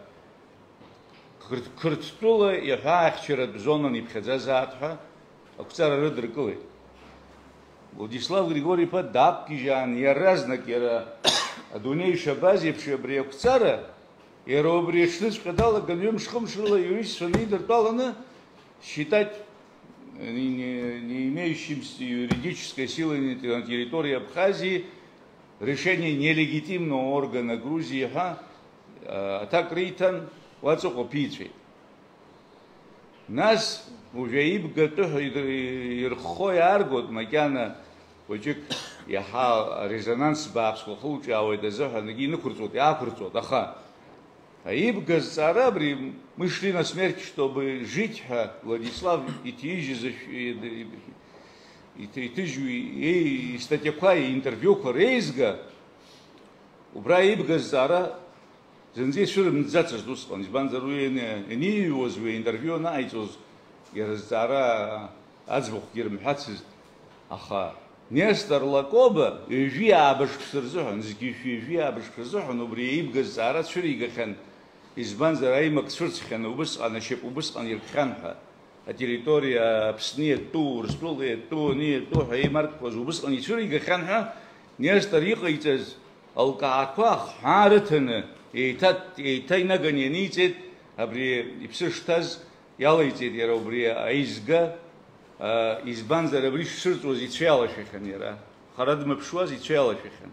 Қырҭтәыла иҳәаахьчаратә зонан иԥхьаӡазаат ҳәа ақәҵара рыдыркылеит. Владислав Григорий-иԥа даақәгьежьаан иаразнак иара адунеи шабаз еиԥш абри ақәҵара, иара убри аҽныҵәҟьа далаган ҩымш-хымш рыла юристцәа неидыртәаланы считать не имеющим юридической силы на территории Абхазии решение нелегитимного органа Грузии ҳәа так риҭан уаҵәыҟа ԥиҵәеит. Нас уже ибгатәы ҳәа ирххо иааргоит макьана хәыҷык иаҳа резонанс бааԥсқәа хылҿиаауеит азыҳәангьы инықәырҵоит, иаақәырҵоит, аха ибгаз ҵаара абри мы шли на смерть, чтобы жить ҳәа Владислав итыжьу истатиақәа, интервиуқәа реизга, убра ибгаз ҵаара зынӡа ицәырымҵӡацызт усҟан, избанзар уи ианиҩуаз уи интервиу анааиҵоз иара зҵаара аӡбахәгьы рымҳәацызт, аха Нестор Лакоба ҩажәи аабыжқәа рзыҳәан, зегьы ҩажәи аабыжқәа рзыҳәан убри ибгаз ҵаара цәыригахьан, избанзар аимак цәырҵхьан, убысҟан ашьап убысҟан иркхьан ҳәа, атерриториа Аԥсны иатәу, Урыстәыла иатәу, ани иатәу ҳәа еимаркқәаз убысҟан ицәыригахьан ҳәа, Нестор иҟаиҵаз алкаақәа хҳәаа рыҭаны еиҭа инаган ианиҵеит, абри иԥсы шҭаз иалаиҵеит иара убри аизга, избанзар абри шцәырҵуаз ицәа иалашәахьан иара, хара дмыԥшуаз ицәа иалашәахьан.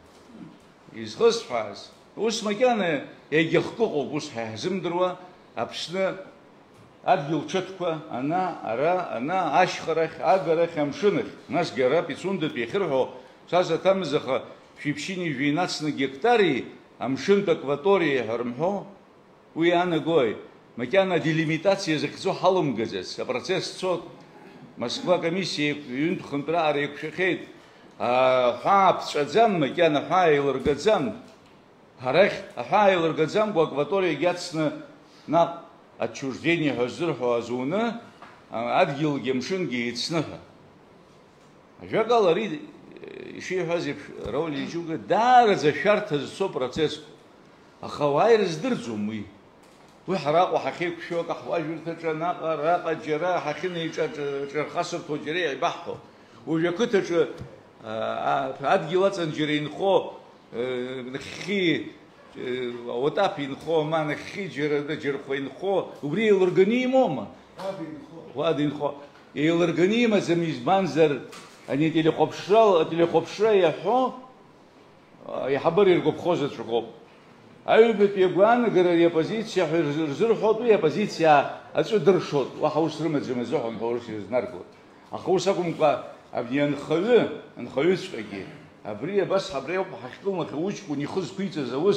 Изхысҳәааз, ус макьана егьахкы ыҟоуп, ус ҳаҳзымдыруа, Аԥсны адгьыл ҽыҭқәа ана, ара, ана, ашьхарахь, агарахь, амшынахь, насгьы ара Пицундатәи иахьырҳәо, сас аҭамыз аха шәиԥшьынҩажәи нацны гектари амшынтә акваториа ҳәа рымҳәо, уи аанагои, макьана делимитациа захьӡо ҳалымгаӡац, апроцесс цот, Москва комиссиа ҩынтә хынтәраара еиқәшәахьеит, аҳәаа ԥҵәаӡам, макьана аҳәаа еилыргаӡам, ҳарахь аҳәаа еилыргаӡамкәа акваториагьы ацны наҟ отчуждение ҳәа ззырҳәо азуны, адгьылгьы амшынгьы еицны ҳәа. Ажәакала ари ишиҳәаз еиԥш Рауль Ильичука даараӡа ашәарҭа зцо процессуп, аха ауаа ирыздырӡом уи. Уи ҳараҟа ҳахьеиқәшәо акаҳуажәырҭаҿы анаҟа, араҟа џьара ҳахьынеиҿархасырҭәо џьара еибаҳҳәо. Уажәы ақыҭаҿы адгьыл аҵан џьара инхо, нахьхьи Отап инхо, ма нахьхьи џьархәа инхо, убри еилырганы имоума? Уада инхо. Еилырганы имаӡам, избанзар ани ателехәаԥшра иаҳәо иаҳабыр иргәаԥхо заҵәык. Аҩбатәи агәаанагара ари апозициа ҳәа рзырҳәоит, уи апозициа аҵәы дыршоит, уаҳа ус рымаӡам азыҳәан ҳәа урыс ирызнаргоит. Аха ус акәымкәа абни анхаҩыҵәҟьагьы, абри абас абри ауп ҳахькылнахьоу уҷкәын ихы зқәиҵаз аус,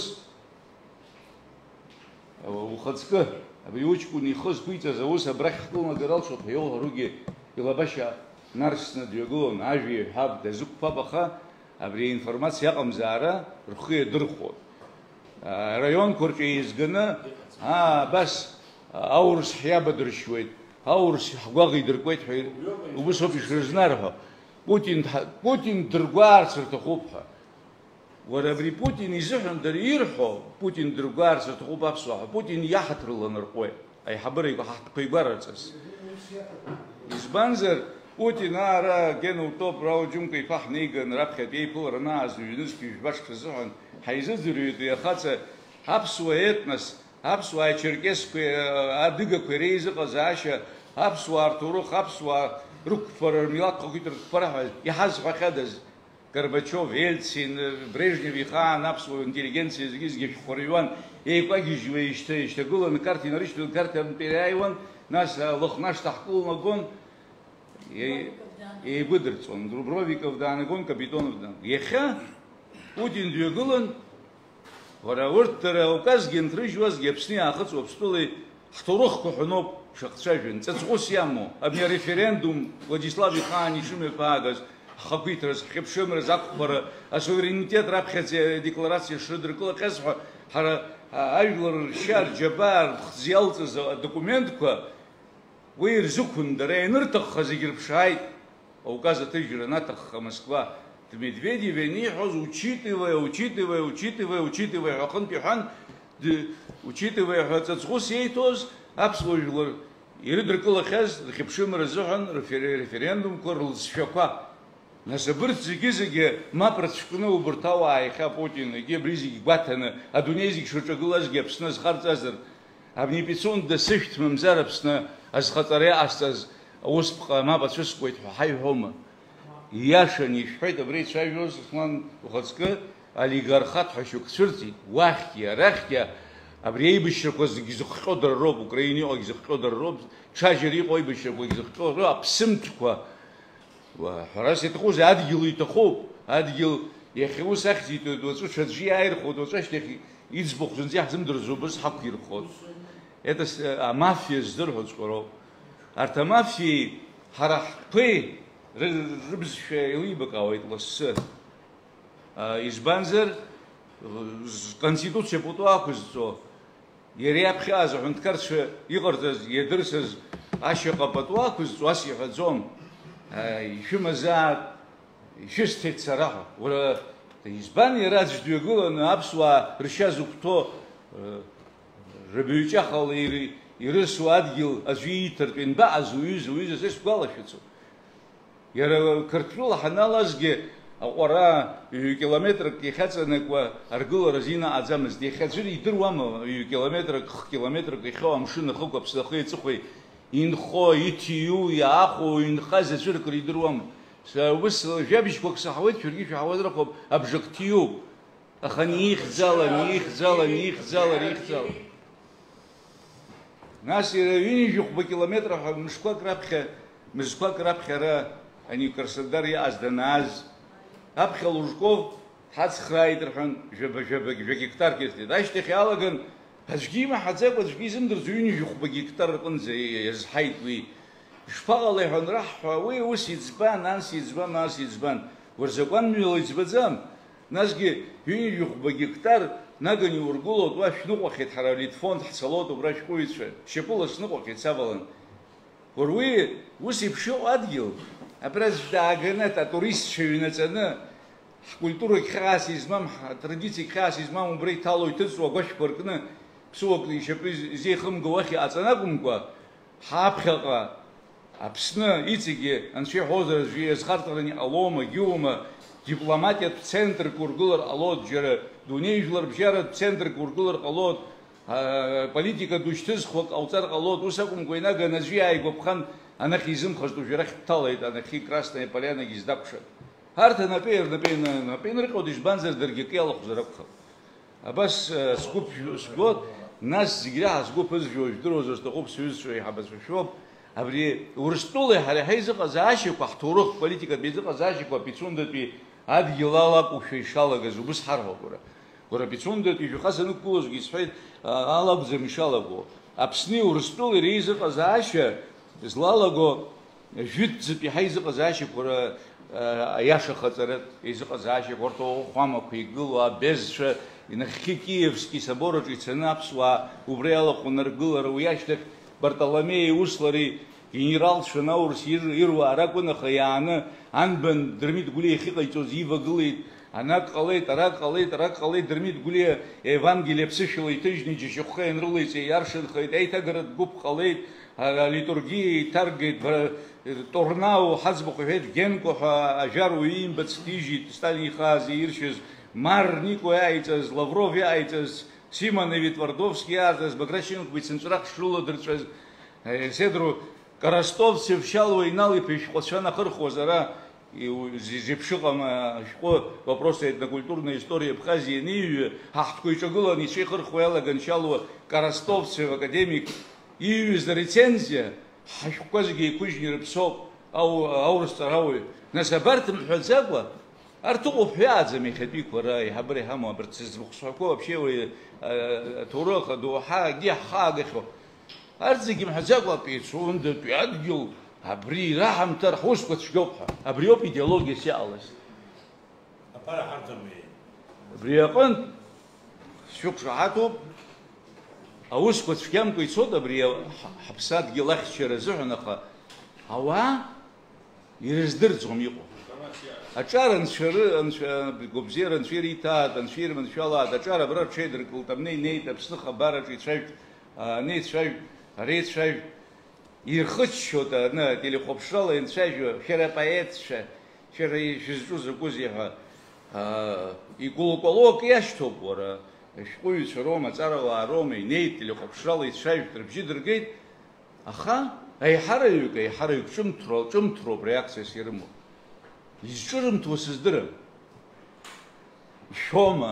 ухаҵкы, абри уҷкәын ихы зқәиҵаз аус абрахь ҳкылнагар алшоит ҳәа иоуҳәаругьы илабашьа нарсны дҩагылон, ажәа иҳәап, дазықәԥап, аха абри аинформациа аҟамзаара рхы иадырхәоит. Раионқәа рҿы еизганы, абас аурыс ҳиабадыршьуеит, аурыс ҳгәаӷ идыркуеит ҳәа убыс ауп ишрызнарҳәо. Путин дыргәаарц рҭахуп ҳәа. ورابري بوتين يزحن در يرحو بوتين درغار ستخو بابسو بوتين يحتر لنرقوي اي حبر يقو حق قيبارتس يزبانزر بوتين ارا جنو توب راو جمكي فحنيغن رابخت يبو رناز يونسكي باش خزحن حيزدريد يخاصه هابسو اتنس هابسو اي черкесكو ادغا كريز قزاشه هابسو ارتورو هابسو рук формировал какой-то парах. Я хаз выходез Горбачев, Ельцин, Брежнев, Ихан, абсолютно интеллигенция, изгиб формирован. И как же что было на карте, на речь, на карте переайван, нас лохнаш тахкул нагон и выдрцон, Дубровиков да нагон, Капитонов да. Еха Путин двигулан, варауртера указ гентрыж вас гепсни ахац обстулы вторых кухнов. شخصاً تزغوس يامو أبني ريفرندوم وладислав Ихани شمل فاجز خبيترز خب شمر زاكبر السوفرينيتет رابخة декларация شدر كل قصة هر أجلر شار جبار زيالت دокумент كوا ويرزقون دري نرتخ زيجر بشاي أو كذا تجري نتخ Москва Медведев не хоз учитывая ахан пихан учитывая تزغوس يتوز абсолютно иридеркула хаз хипшим разохан референдум корл сфяква на забырт зиге ма протшкуна убуртава айха Путин ге бризиг батана адунезиг шочагулас гепсна зхарцазер абнипицун да сыхт мамзарапсна азхатаре астаз успха ма бацускойт хай хома яша не шхайда брей чайвоз хман ухацка олигархат хашук сырти вахтия рахтия Абрей бишрко згизхходер роб Украине огизхходер роб чажери қой бишрко гизхходер роб симтква ва харас ятхуз адгил итхоб адгил яхус ахзит доцу чаджи айр ход чаштехи ицбухзун зяхзим дурзубус хакир ход это мафия здорхот скоро арта мафии харахпы рыбзше либакавайт ласс избанзер конституция путуакузцо Ерепхаз, он ткарше игордаз, едерсаз, ашиqa патуакуз, уасихадзом, шумаза, шестет цараха. Ура, избан ирадж двигула на абсуа, ршазу кто, рабючахал и рысу адгил, азуитер, инба азуиз, здесь галашицу. Яра картфула ханалазге, Ора километр кихаца неква аргула разина адзамс дихачри идруама километр кихо машина хуква псахой цухой инхо итию яху инхаз зурк идруама савс жабиш боксахвет чурги шавадрахоб обжектив ахани их зала нас винижух по километрах мшква крапхера они красодар я азданаз Абхел Лужков хацхрайдерхан гектар кесте. Даште хялаган хажгима хацак вазгизм дерзуни жухба гектар кунзе язхайтви. Шпагалы ханрах ви усицбан насицбан. Варзакан милицбазам. Насги юни жухба гектар нагани ургуло два шнуqa хет харалит фонд хсалот убрашкуйче. Шепула шнуqa хет савалан. Варви усипшо адгил Апраз дагнета турист шевинацана культура хасизмам традиции хасизмам брей талой тсо гош поркна псуокли шеприз зехм гвахи ацанагумга хапхага апсна ициге анши хозер жиес хартарни алома гюма дипломатия центр кургулар алот жера дунейжлар бжара центр кургулар алот политика душтыз хок алцар алот усакум гойнага назжиай гопхан Она хизм хожду жирах талает, она хи красная поляна гиздапша. Харта напейр рекодиш банзер дергекел хозракха. А бас скуп год нас зигра скуп изжой дроза что оп сюз шой хабас шоп. Абри урстуле харе хайза казаши пахтурох политика беза казаши по пицунда пи ад гилала кушишала газубус харва гора. Гора пицунда пи жухасану куз гисфайт алаб замишалаго. Апсни урстуле рейза казаши Злалаго жит запихайза казаши кора яша хацарет иза казаши корто хама кигула безша и на Киевский собор и ценапсва убрела хунаргула уяштек Бартоломей услари генерал Шанаурс иру аракуна хаяна анбен дермит гулей хикайцоз ива гулит Анак ҟалеит, арак ҟалеит, арак ҟалеит, Дырмит Гәлиа Евангелие ԥсышәала иҭыжьны џьашьахәха инрылеиҵеит, иаршанхеит, еиҭагаратә гәыԥ ҟалеит, алитургиа иҭаргеит, Торнау ҳаӡбахә иҳәеит, Генко ҳәа ажәар уаҩы имбац ҭижьит, Сталин ихааз иршьыз, Мар Нико иааиҵаз, Лавров иааиҵаз, Симонови Твардовски иааҵаз, Багращенко ицынҵәарах шрыладырҵәаз, Седру Коростовцев, Шьалуа Инал-иԥа ишәҟәацәа нахырхуаз, ара зеиԥшыҟам ашәҟәы вопросы этнокультурной истории Абхазии аниҩы, ҳахҭқәа иҿагылан ицәеихырхуа иалаган Шьалуа Коростовцев академик иҩыз арецензиа, ҳашәҟәқәа зегьы еиқәыжьны ирыԥсоуп, аурысҵарауаҩ. Нас абарҭ мҳәаӡакәа, арҭ ыҟоуп ҳәааӡам иахьатәиқәа ара иҳабыра иҳамоу, абарҭ зыӡбахәцәақәа вообще аҭоурых, адоуҳа, акгьы ҳхаагахьоу. Арҭ зегьы мҳәаӡакәа Пицундатәи адгьыл, абри ираҳамҭар ҳусқәа цәгьоуп ҳәа. Абри ауп идеологиас иаҟалаз. Абри аҟынтә шәықәшаҳаҭуп, аусқәа цәгьамкәа ицоит абри ҳаԥсадгьыл ахьчара азыҳәан, аха ауаа ирыздырӡом иҟоу. Аҿар гәабзиара анцәа ириҭааит, анцәа ирманшәалааит, аҿар абра рҽеидыркылт, абна инеит, Аԥсны хабараҿы ицәажәт, ани ицәажәт, ари ицәажәт, ирхыччоит телехәаԥшрала инцәажәо, шәара поетцәа, шәара шәызҿу закәызеи ҳәа, икәылкәалоук иашьҭоуп, уара, ашәҟәыҩҩцәа роума, аҵарауаа роума, инеит, телехәаԥшрала ицәажәт, рыбжьы дыргеит, аха аиҳараҩык ҿымҭроуп реакциас ирымоу. Изҿырымҭуа сыздырам. Ишәома.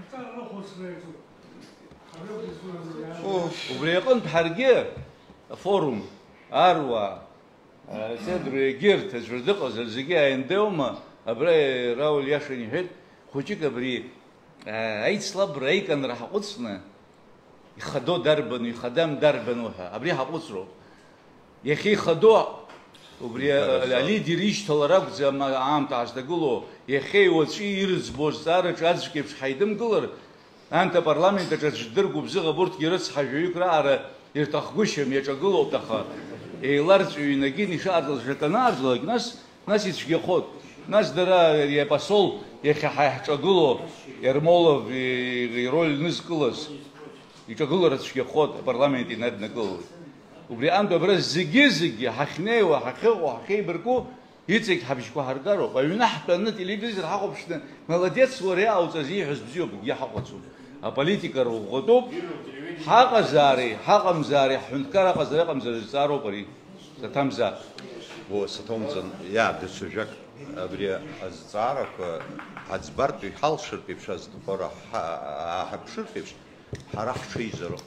Убри аҟынтә ҳаргьы афорум, аруаа, Седру егьырҭ аӡәыр дыҟазар зегьы ааиндеума, абра Рауль иашан иҳәеит, хәыҷык абри аицлабра аиканра ҳаҟәыҵны, ихадоу дарбану, ихадам дарбану ҳәа, абри ҳаҟәыҵроуп. Иахьа ихадоу убри алидер ишьҭалара акәӡам аамҭа ҳазҭагылоу, иахьа уаҵәы ирыӡбоз зҵаараҿы аӡәк еиԥш ҳаидымгылар, анҭ апарламент аҿы аӡә дыргәыбзыӷ урҭгьы рыцҳажәаҩык раара ирҭахгәышьам, иаҿагылоуп, аха еиларҵәыҩнагьын ишаартыз шаҭанаарӡлак, нас ицәгьахоит. Нас дара иапосол иахьа ҳаиҳҿагыло Ермолов ироль нызкылаз, иҿагылара цәгьахоит, апарламент инаднакылоит. Убри антә абра зегьы ҳахьнеиуа, ҳахьыҟоу, ҳахьеибарку, иҵегь ҳабжьқәа ҳаргароуп. Аҩны ҳтәаны телевизор ҳахәаԥшны, молодец уара иаауҵаз ииҳәаз бзиоуп, акгьы ҳаҟәацуп. Аполитика рӷәӷәатәуп, ҳаҟазаари, ҳаҟамзаари, ҳҳәынҭқар аҟазаари, аҟамзаари зҵаароуп ари, саҭамзаар. Саҭоумҵан, даҽа абри азҵаарақәа аӡбартә иҳалшыртә еиԥш, азтәқәа ҳаԥшыртә еиԥш, ҳара ҳҽеизароуп.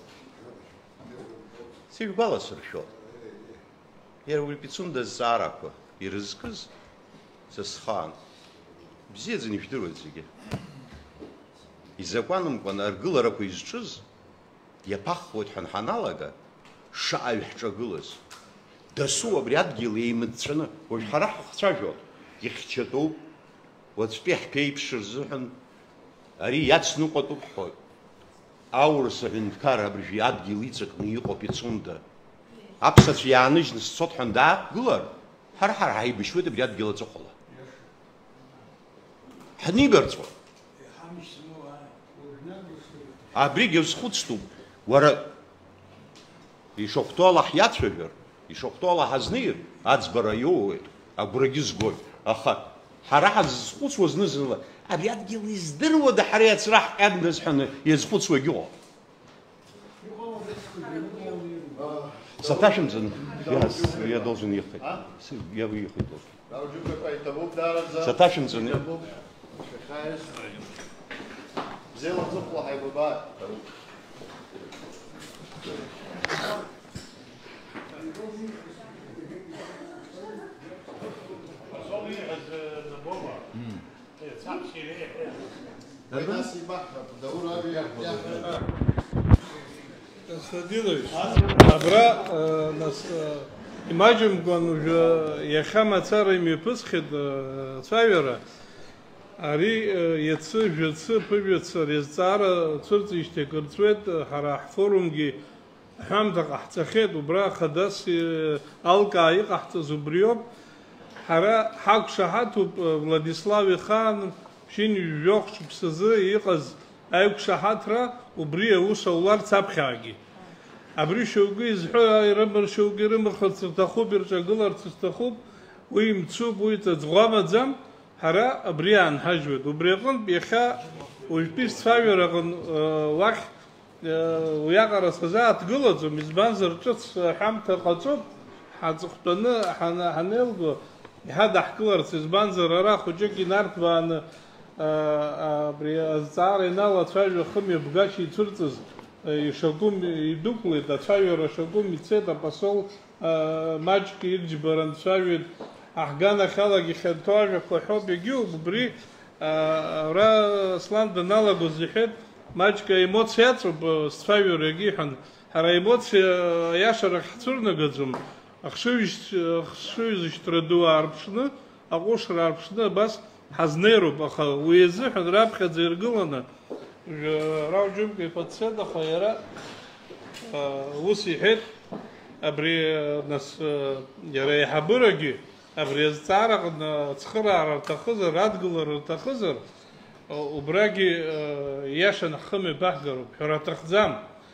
Сыжәгәаласыршәоит. Иара уи Пицунда азҵаарақәа ирызкыз са схаан бзиаӡаны ижәдыруеит зегьы. Изакәанымкәан аргыларақәа изҿыз иаԥахуеит ҳәа ҳаналага, шаҩ ҳҿагылаз. Дасу абри адгьыл еимыдцәаны, уажә ҳара ҳхцәажәоит, ихьчатәуп, уаҵәтәи ҳԥеиԥшыр рзыҳәан, ари иацныҟәатәуп ҳҳәоит. Аурыс аҳәынҭқар абыржәы адгьыл иҵакны иҟоу Пицунда. Аԥсацәа иааныжьны сцот ҳәа даақәгылар, ҳара ҳаибашьуеит абри адгьыл аҵыхәала. Ҳнибарҵәоит. Абригьы схәыцтәуп, уара ишахәҭоу ала ҳиацәажәар, ишахәҭоу ала ҳазнеир, аӡбара иоуеит, агәрагьы згоит. Аха ҳара ҳаззхәыцуа зны-зынла, абри адгьыл издыруада ҳара иацра ҳҟьандаз ҳәаны иазхәыцуа егьыҟоуп. Саҭашәымҵан, я должен ехать. Я выехать должен. Саҭашәымҵан. Константинович, абра имаҷымкәан уажәы иахьа мацара имҩаԥысхьеит ацәаҩара, ари иацы, жәацы, ԥыжәацы ари азҵаара цәырҵижьҭеи акыр ҵуеит, ҳара ҳфорумгьы ҳәамҭа ҟаҳҵахьеит, убра хадас алкаа иҟаҳҵаз убриоуп. Ҳара ҳақәшаҳаҭуп Владислав ихаан шин жок шпсзы иqаз аиқшаҳаҭра убри аус ауларц аԥхьаагьы. Абри шьоукы изҳәо ирымыр, шьоукы ирымырхырц рҭахуп, ирҿагыларц рҭахуп, уи мцуп, уи ҵаҵӷәамаӡам, ҳара абри аанҳажьуеит. Убри аҟнытә иахьа уажәтәи сцәажәара уахь уиаҟара сазааҭгылаӡом, избанзар ҿыц ҳәамҭа ҟаҵоуп, ҳаҵыхәтәаны ҳанеилго иҳадаҳкыларц, избанзар ара хәыҷык инарҭбааны абри азҵаара иналацәажәо хымҩаԥгашьа ицәырҵыз ишакәым идәықәлеит, ацәажәара шакәым ицеит, апосол маҷк ирџьбара нцәажәеит, аҳганахьалагьы хьанҭоу ажәақәа ҳәоуп, егьиуп, убри ара Аслан даналагоз иҳәеит, маҷк аемоциа иаҵоуп сцәажәарагьы иҳәан, ҳара аемоциа аиашарахь ҳцәырнагаӡом, ахшыҩзышьҭра ду аарԥшны, аҟәышра аарԥшны абас ҳазнеироуп, аха уи азыҳәан раԥхьаӡа иргыланы Рау Џьымкәа ипатседаха иара ус иҳәеит, абри нас иара еиҳабырагьы абри азҵаараҟны ацхыраара рҭахызар, адгылара рҭахызар, убрагьы иашан ҳхымҩа баҳгароуп, ҳәара аҭахӡам.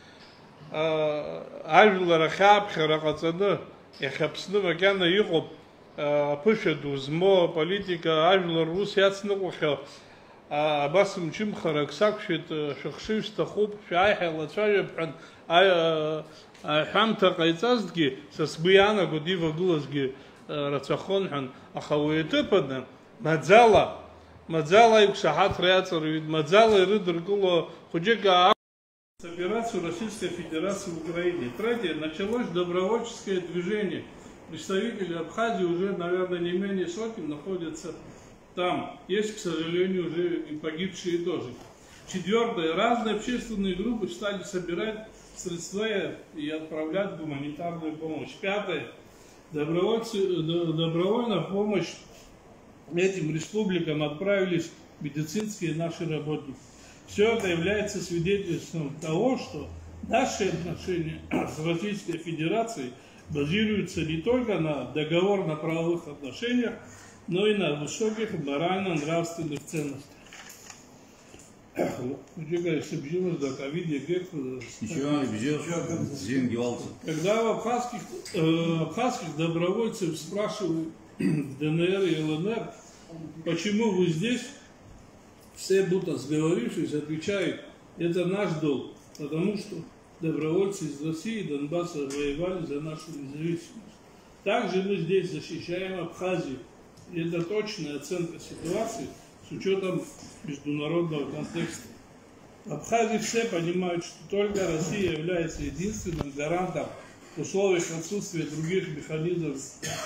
Ажәлар ахьааԥхьара ҟаҵаны иахьа Аԥсны макьана иҟоуп аԥышәа ду змоу аполитика, ажәлар ус иацныҟәахьоу абас мчымхарак сақәшәеит, шәыхшыҩ сҭахуп, шәааиҳа илацәажәап ҳәан аҳәамҭа ҟаиҵазҭгьы, са сгәы иаанаго дивагылазгьы рацәахон ҳәан, аха уи аҭыԥаны маӡала иқәшаҳаҭра иаҵарҩит, маӡала ирыдыркыло хәыҷык операцию Российской Федерации в Украине. Третье, началось добровольческое движение. Представители Абхазии уже, наверное, не менее сотен находятся там. Есть, к сожалению, уже и погибшие тоже. Четвертое, разные общественные группы стали собирать средства и отправлять гуманитарную помощь. Пятое, добровольно в помощь этим республикам отправились медицинские наши работники. Все это является свидетельством того, что наши отношения с Российской Федерацией базируются не только на договорно-правовых отношениях, но и на высоких морально-нравственных ценностях. Когда в абхазских добровольцев спрашивают в ДНР и ЛНР, почему вы здесь, все будто сговорившись отвечают, это наш долг, потому что добровольцы из России и Донбасса воевали за нашу независимость. Также мы здесь защищаем Абхазию. И это точная оценка ситуации с учетом международного контекста. В Абхазии все понимают, что только Россия является единственным гарантом в условиях отсутствия других механизмов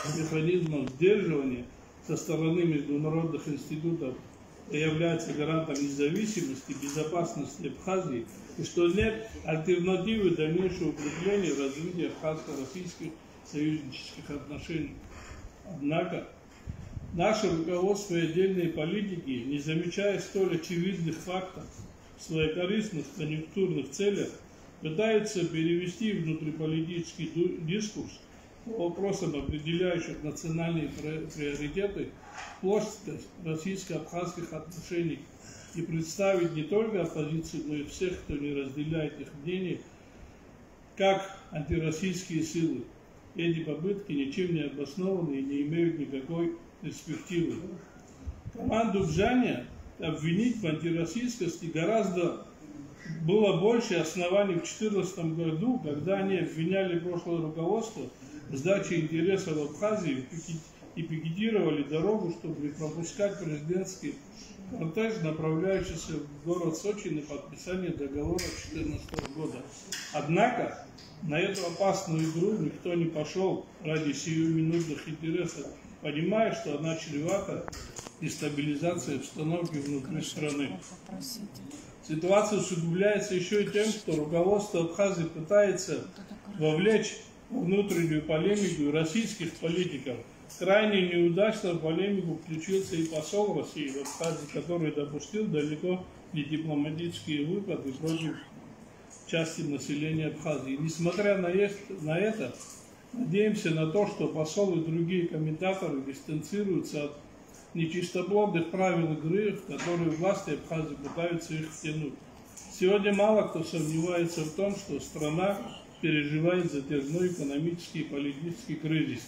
сдерживания со стороны международных институтов, является гарантом независимости и безопасности Абхазии, и что нет альтернативы дальнейшего укрепления и развития абхазско-российских союзнических отношений. Однако наше руководство и отдельные политики, не замечая столь очевидных фактов, в своекорыстных конъюнктурных целях, пытаются перевести внутриполитический дискурс по вопросам, определяющих национальные приоритеты, в плоскость российско-абхазских отношений и представить не только оппозицию, но и всех, кто не разделяет их мнение, как антироссийские силы. Эти попытки ничем не обоснованы и не имеют никакой перспективы. Команду Бжаня обвинить в антироссийскости гораздо было больше оснований в 2014 году, когда они обвиняли прошлое руководство в сдаче интересов Абхазии и пикетировали дорогу, чтобы не пропускать президентский кортеж, направляющийся в город Сочи на подписание договора 2014 года. Однако на эту опасную игру никто не пошел ради сиюминутных интересов, понимая, что она чревата дестабилизацией обстановки внутри страны. Ситуация усугубляется еще и тем, что руководство Абхазии пытается вовлечь в внутреннюю полемику российских политиков. Крайне неудачно в полемику включился и посол России в Абхазии, который допустил далеко не дипломатические выпады против части населения Абхазии. Несмотря на это, надеемся на то, что посол и другие комментаторы дистанцируются от нечистоплотных правил игры, в которые власти Абхазии пытаются их втянуть. Сегодня мало кто сомневается в том, что страна переживает затяжной экономический и политический кризис.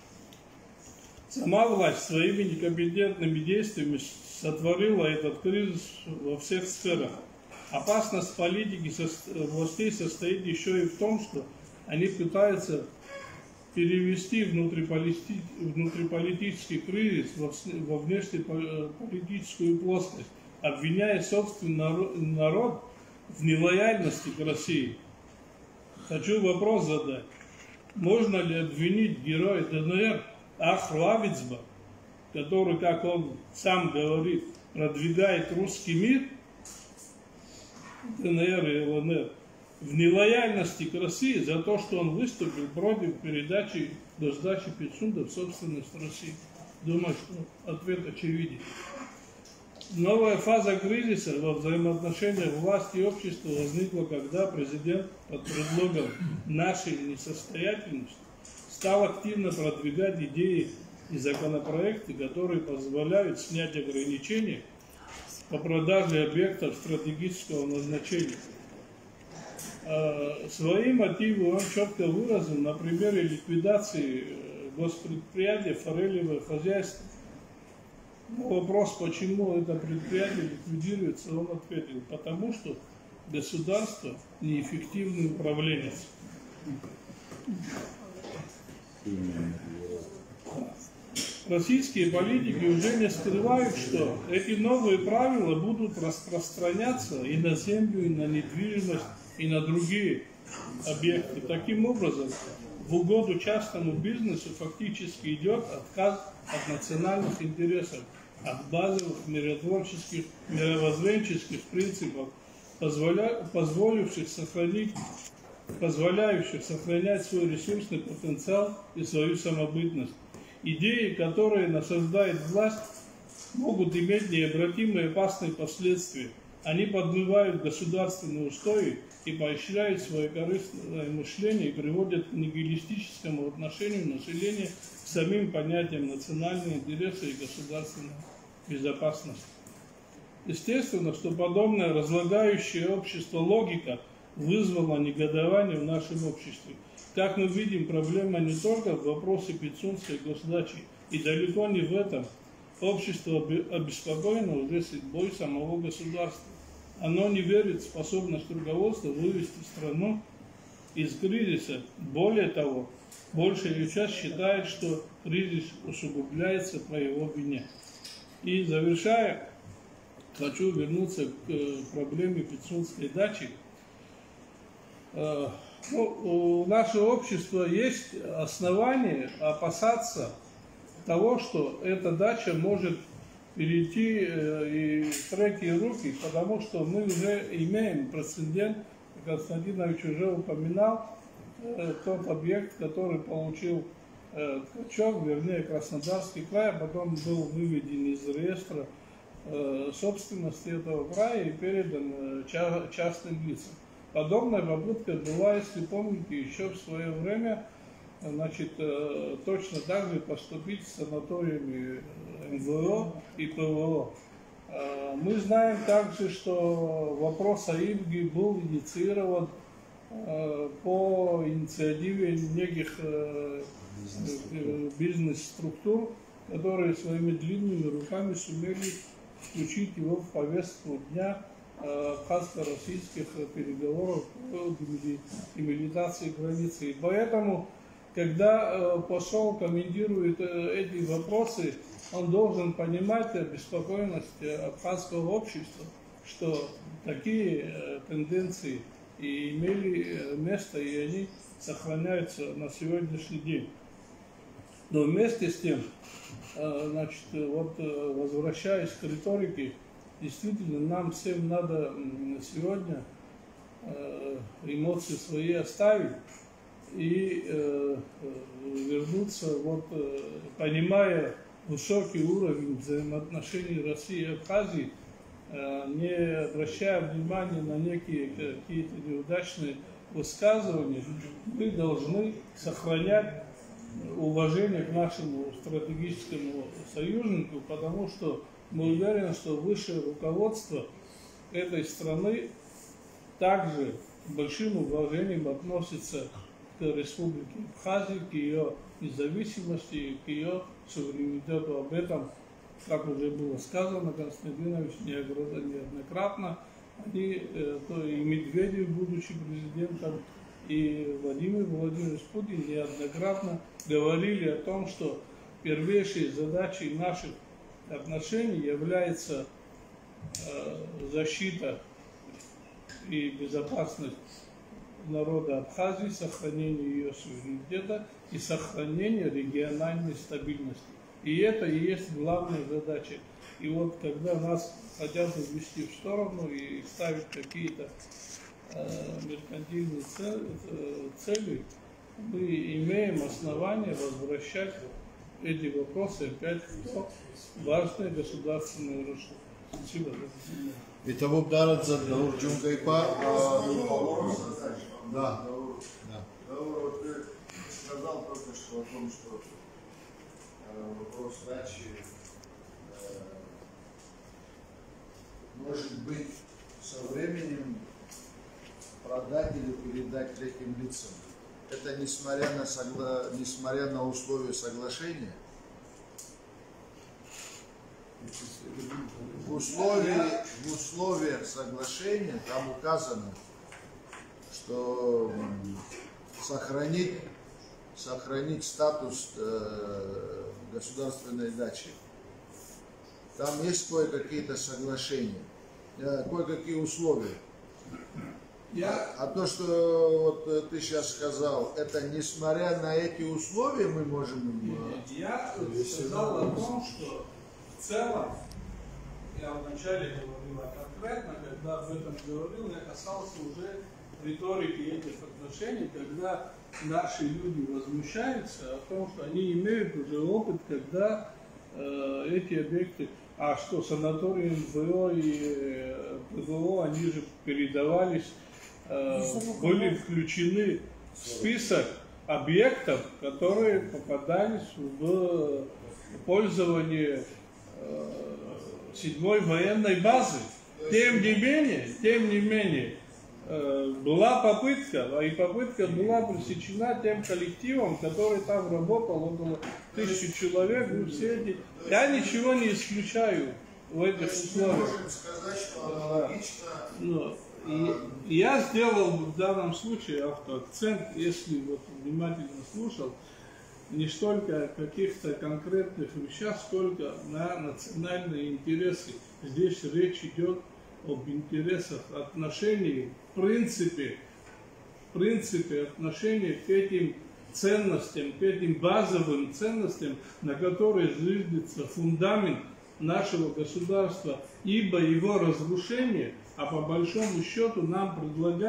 Сама власть своими некомпетентными действиями сотворила этот кризис во всех сферах. Опасность политики властей состоит еще и в том, что они пытаются перевести внутриполитический кризис во внешнеполитическую плоскость, обвиняя собственный народ в нелояльности к России. Хочу вопрос задать. Можно ли обвинить героя ДНР Ахру Авицба, который, как он сам говорит, продвигает русский мир, ДНР и ЛНР, в нелояльности к России за то, что он выступил против передачи до сдачи Пицунда в собственность России? Думаю, что ответ очевиден. Новая фаза кризиса во взаимоотношениях власти и общества возникла, когда президент под предлогом нашей несостоятельности стал активно продвигать идеи и законопроекты, которые позволяют снять ограничения по продаже объектов стратегического назначения. Свои мотивы он четко выразил на примере ликвидации госпредприятия «Форелевое хозяйство». На вопрос, почему это предприятие ликвидируется, он ответил: потому что государство неэффективный управленец. Российские политики уже не скрывают, что эти новые правила будут распространяться и на землю, и на недвижимость, и на другие объекты. Таким образом, в угоду частному бизнесу фактически идет отказ от национальных интересов, от базовых мировоззренческих принципов, позволяющих сохранять свой ресурсный потенциал и свою самобытность. Идеи, которые насаждает власть, могут иметь необратимые опасные последствия. Они подмывают государственные устои и поощряют своекорыстное мышление и приводят к нигилистическому отношению населения к самим понятиям национального интереса и государственной безопасности. Естественно, что подобная разлагающая общество логика вызвала негодование в нашем обществе. Как мы видим, проблема не только в вопросе пицунской госдачи, и далеко не в этом. Общество обеспокоено уже судьбой самого государства. Оно не верит в способность руководства вывести страну из кризиса. Более того, большая ее часть считает, что кризис усугубляется по его вине. И завершая, хочу вернуться к проблеме пицунской дачи. У нашего общества есть основания опасаться того, что эта дача может перейти и в третьи руки, потому что мы уже имеем прецедент, Константинович уже упоминал, тот объект, который получил Ткачев, вернее Краснодарский край, а потом был выведен из реестра собственности этого края и передан частным лицам. Подобная попытка была, если помните, еще в свое время, значит, точно так же поступить с санаториями МВО и ПВО. Мы знаем также, что вопрос о Ивге был инициирован по инициативе неких бизнес-структур, которые своими длинными руками сумели включить его в повестку дня абхазско-российских переговоров по демилитации границы. И поэтому, когда посол комментирует эти вопросы, он должен понимать обеспокоенность абхазского общества, что такие тенденции и имели место, и они сохраняются на сегодняшний день. Но вместе с тем, значит, вот возвращаясь к риторике, действительно, нам всем надо сегодня эмоции свои оставить и вернуться, вот, понимая высокий уровень взаимоотношений России и Абхазии, не обращая внимания на некие какие-то неудачные высказывания, мы должны сохранять уважение к нашему стратегическому союзнику, потому что мы уверены, что высшее руководство этой страны также с большим уважением относится к Республике Абхазия, к ее независимости, к ее суверенитету. Об этом, как уже было сказано, Константинович неоднократно, они, и Медведев, будучи президентом, и Владимир Владимирович Путин неоднократно говорили о том, что первейшей задачей наших отношений является защита и безопасность народа Абхазии, сохранение ее суверенитета и сохранение региональной стабильности. И это и есть главная задача. И вот когда нас хотят увести в сторону и ставить какие-то меркантильные цели, мы имеем основания возвращать эти вопросы опять в важное государственное русло. Спасибо. Это благодарят за Джунгайпа. Да. Вот ты сказал только что о том, что вопрос дачи может быть со временем продать или передать третьим лицам. Это несмотря на условия соглашения. В условиях соглашения там указано, что сохранить статус государственной дачи. Там есть кое-какие соглашения, кое-какие условия. А то, что вот ты сейчас сказал, это несмотря на эти условия мы можем... Я сказал о том, что в целом, я вначале говорил, а конкретно, когда об этом говорил, я касался уже риторики этих отношений, когда наши люди возмущаются о том, что они имеют уже опыт, когда эти объекты, а что санатории МВО и ПВО, они же передавались, были включены в список объектов, которые попадались в пользование 7-й военной базы. Тем не менее, была попытка, и попытка была пресечена тем коллективом, который там работал, около 1000 человек, и все эти. Я ничего не исключаю в этих условиях. Можем сказать, что аналогично. И я сделал в данном случае автоакцент, если вот внимательно слушал, не столько о каких-то конкретных вещах, сколько на национальные интересы. Здесь речь идет об интересах отношений, в принципе отношения к этим ценностям, к этим базовым ценностям, на которые зиждется фундамент нашего государства, ибо его разрушение, а по большому счету нам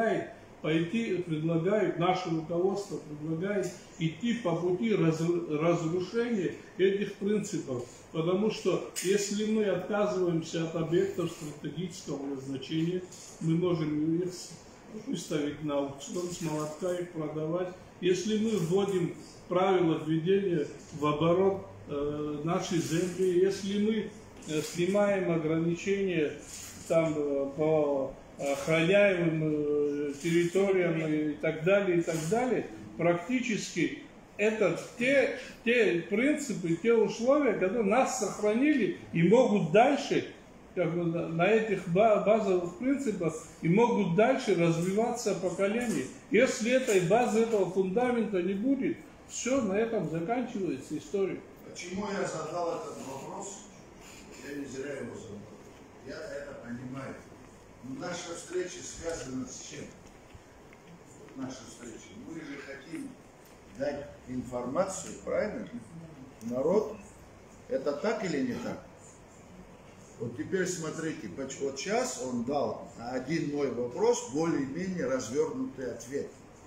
наше руководство предлагает идти по пути разрушения этих принципов. Потому что если мы отказываемся от объектов стратегического назначения, мы можем их выставить на аукцион, с молотка их продавать. Если мы вводим правила введения в оборот нашей земли, если мы снимаем ограничения там, по охраняемым территориям и так далее, практически это те принципы, те условия, которые нас сохранили и могут дальше, как бы, на этих базовых принципах, и могут дальше развиваться поколения. Если этой базы, этого фундамента не будет, все, на этом заканчивается история. Почему я задал этот вопрос? Я не зря его задал. Я это понимаю. Но наша встреча связана с чем? Наша встреча. Мы же хотим дать информацию, правильно? Народ. Это так или не так? Вот теперь смотрите, вот сейчас он дал на один мой вопрос более-менее развернутый ответ.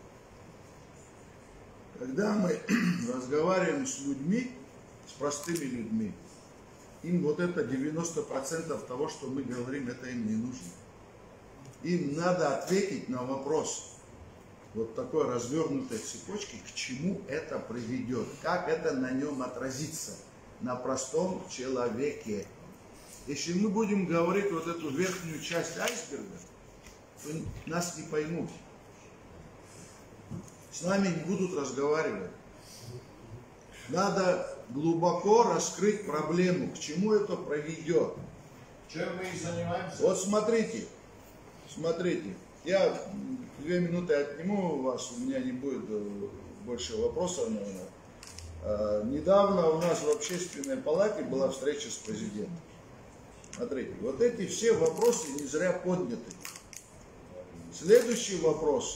Когда мы разговариваем с людьми, с простыми людьми, им вот это 90% того, что мы говорим, это им не нужно. Им надо ответить на вопрос. вот такой развернутой цепочки, к чему это приведет, как это на нем отразится, на простом человеке. Если мы будем говорить вот эту верхнюю часть айсберга, то нас не поймут. С нами не будут разговаривать. Надо глубоко раскрыть проблему, к чему это приведет. Чем мы и занимаемся? Вот смотрите, я 2 минуты отниму у вас, у меня не будет больше вопросов, наверное. Недавно у нас в общественной палате была встреча с президентом. Смотрите, вот эти все вопросы не зря подняты. Следующий вопрос,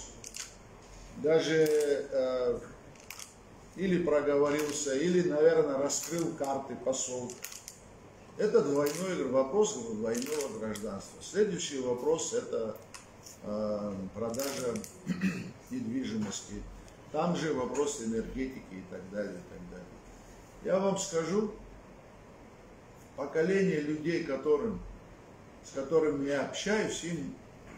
даже или проговорился, или, наверное, раскрыл карты посол. Это двойной вопрос двойного гражданства. Следующий вопрос – это продажа недвижимости. Там же вопрос энергетики и так далее, и так далее. Я вам скажу, поколение людей, с которыми я общаюсь, им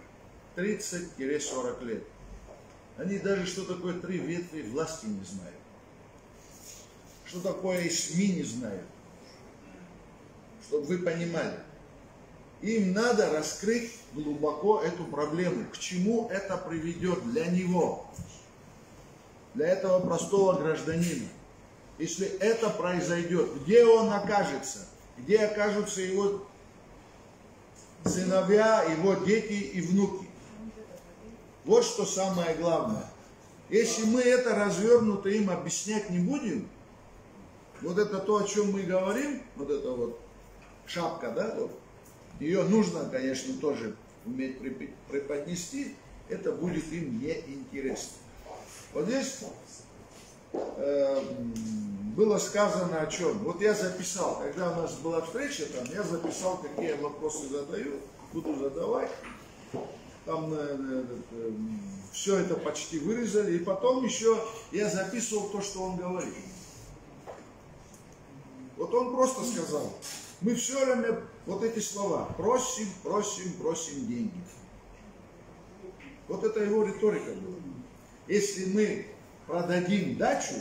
30-40 лет. Они даже что такое 3 ветви власти не знают. Что такое и СМИ не знают. Чтобы вы понимали. Им надо раскрыть глубоко эту проблему. К чему это приведет для него, для этого простого гражданина. Если это произойдет, где он окажется, где окажутся его сыновья, его дети и внуки. Вот что самое главное. Если мы это развернуто им объяснять не будем, вот это то, о чем мы говорим, вот это вот шапка, да, вот, ее нужно, конечно, тоже уметь преподнести, это будет им неинтересно. Вот здесь было сказано о чем. Вот я записал, когда у нас была встреча, там, я записал, какие вопросы задаю, буду задавать. Там все это почти вырезали, и потом еще я записывал то, что он говорит. Вот он просто сказал, мы все время, вот эти слова, просим, просим, просим деньги. Вот это его риторика была. Если мы продадим дачу,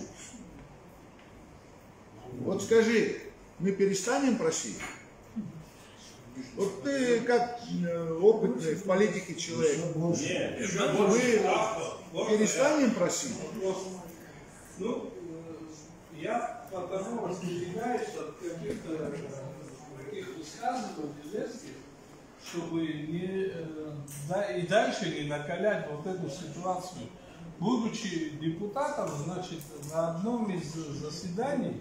вот скажи, мы перестанем просить? Вот ты как опытный в политике человек, мы перестанем просить? Ну, я потому остерегаюсь от каких-то таких высказываний резких, чтобы и дальше не накалять вот эту ситуацию. Будучи депутатом, значит, на одном из заседаний,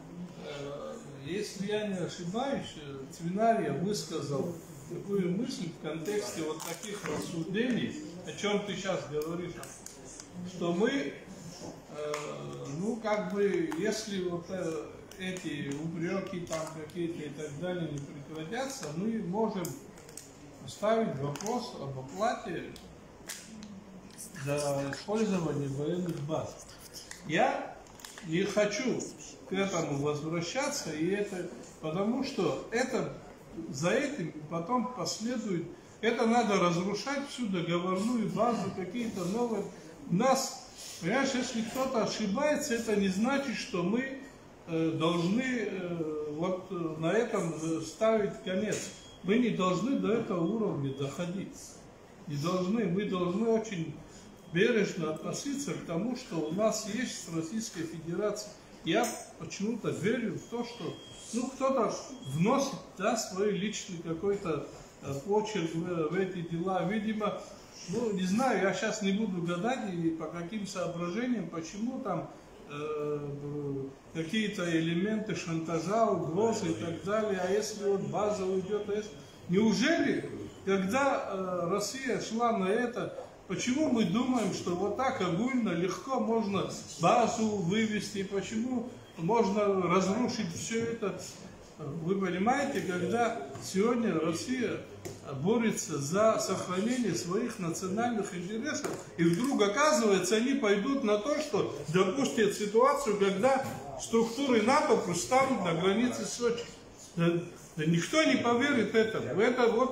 если я не ошибаюсь, Цвинарья высказал такую мысль в контексте вот таких рассуждений, о чем ты сейчас говоришь, что мы, ну, как бы, если вот эти упреки там какие-то и так далее не прекратятся, мы можем ставить вопрос об оплате за использование военных баз. Я не хочу к этому возвращаться, и это потому что это за этим потом последует. Это надо разрушать всю договорную базу, какие-то новые. Нас, понимаешь, если кто-то ошибается, это не значит, что мы должны вот на этом ставить конец. Мы не должны до этого уровня доходить. Не должны, мы должны очень бережно относиться к тому, что у нас есть в Российской Федерации. Я почему-то верю в то, что кто-то вносит, да, свой личный какой-то почерк в эти дела. Видимо, ну, не знаю, я сейчас не буду гадать и по каким соображениям, почему там какие-то элементы шантажа, угрозы и так далее. А если вот база уйдет, неужели, когда Россия шла на это, почему мы думаем, что вот так огульно, легко можно базу вывести, почему можно разрушить все это? Вы понимаете, когда сегодня Россия борется за сохранение своих национальных интересов, и вдруг оказывается, они пойдут на то, что допустят ситуацию, когда структуры НАТО встанут на границе Сочи. Да никто не поверит этому. Это вот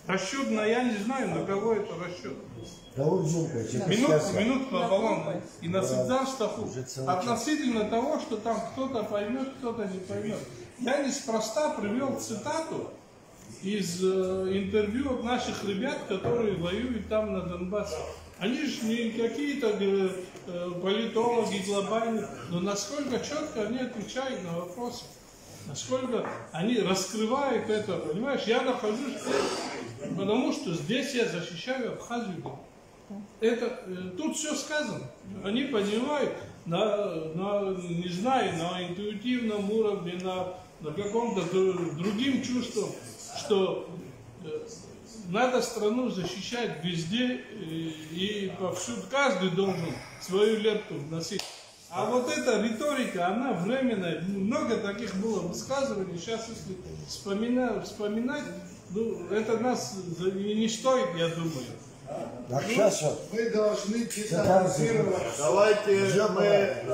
Расчет на, я не знаю, на кого это расчет. Минутку, Минутку, Аполлон. И на Сидзанстаху. Относительно того, что там кто-то поймет, кто-то не поймет. Я неспроста привел цитату из интервью от наших ребят, которые воюют там на Донбассе. Они же не какие-то политологи глобальные, но насколько четко они отвечают на вопросы, насколько они раскрывают это, понимаешь? Я нахожусь здесь, потому что здесь я защищаю Абхазию. Это, тут все сказано. Они понимают, не знаю, на интуитивном уровне, на каком-то другим чувством, что надо страну защищать везде и повсюду. Каждый должен свою лепту вносить. А вот эта риторика, она временная. Много таких было высказываний. Сейчас, если вспоминать, ну, это нас не стоит, я думаю. Так, сейчас вот. Мы должны детализировать. Давайте мы...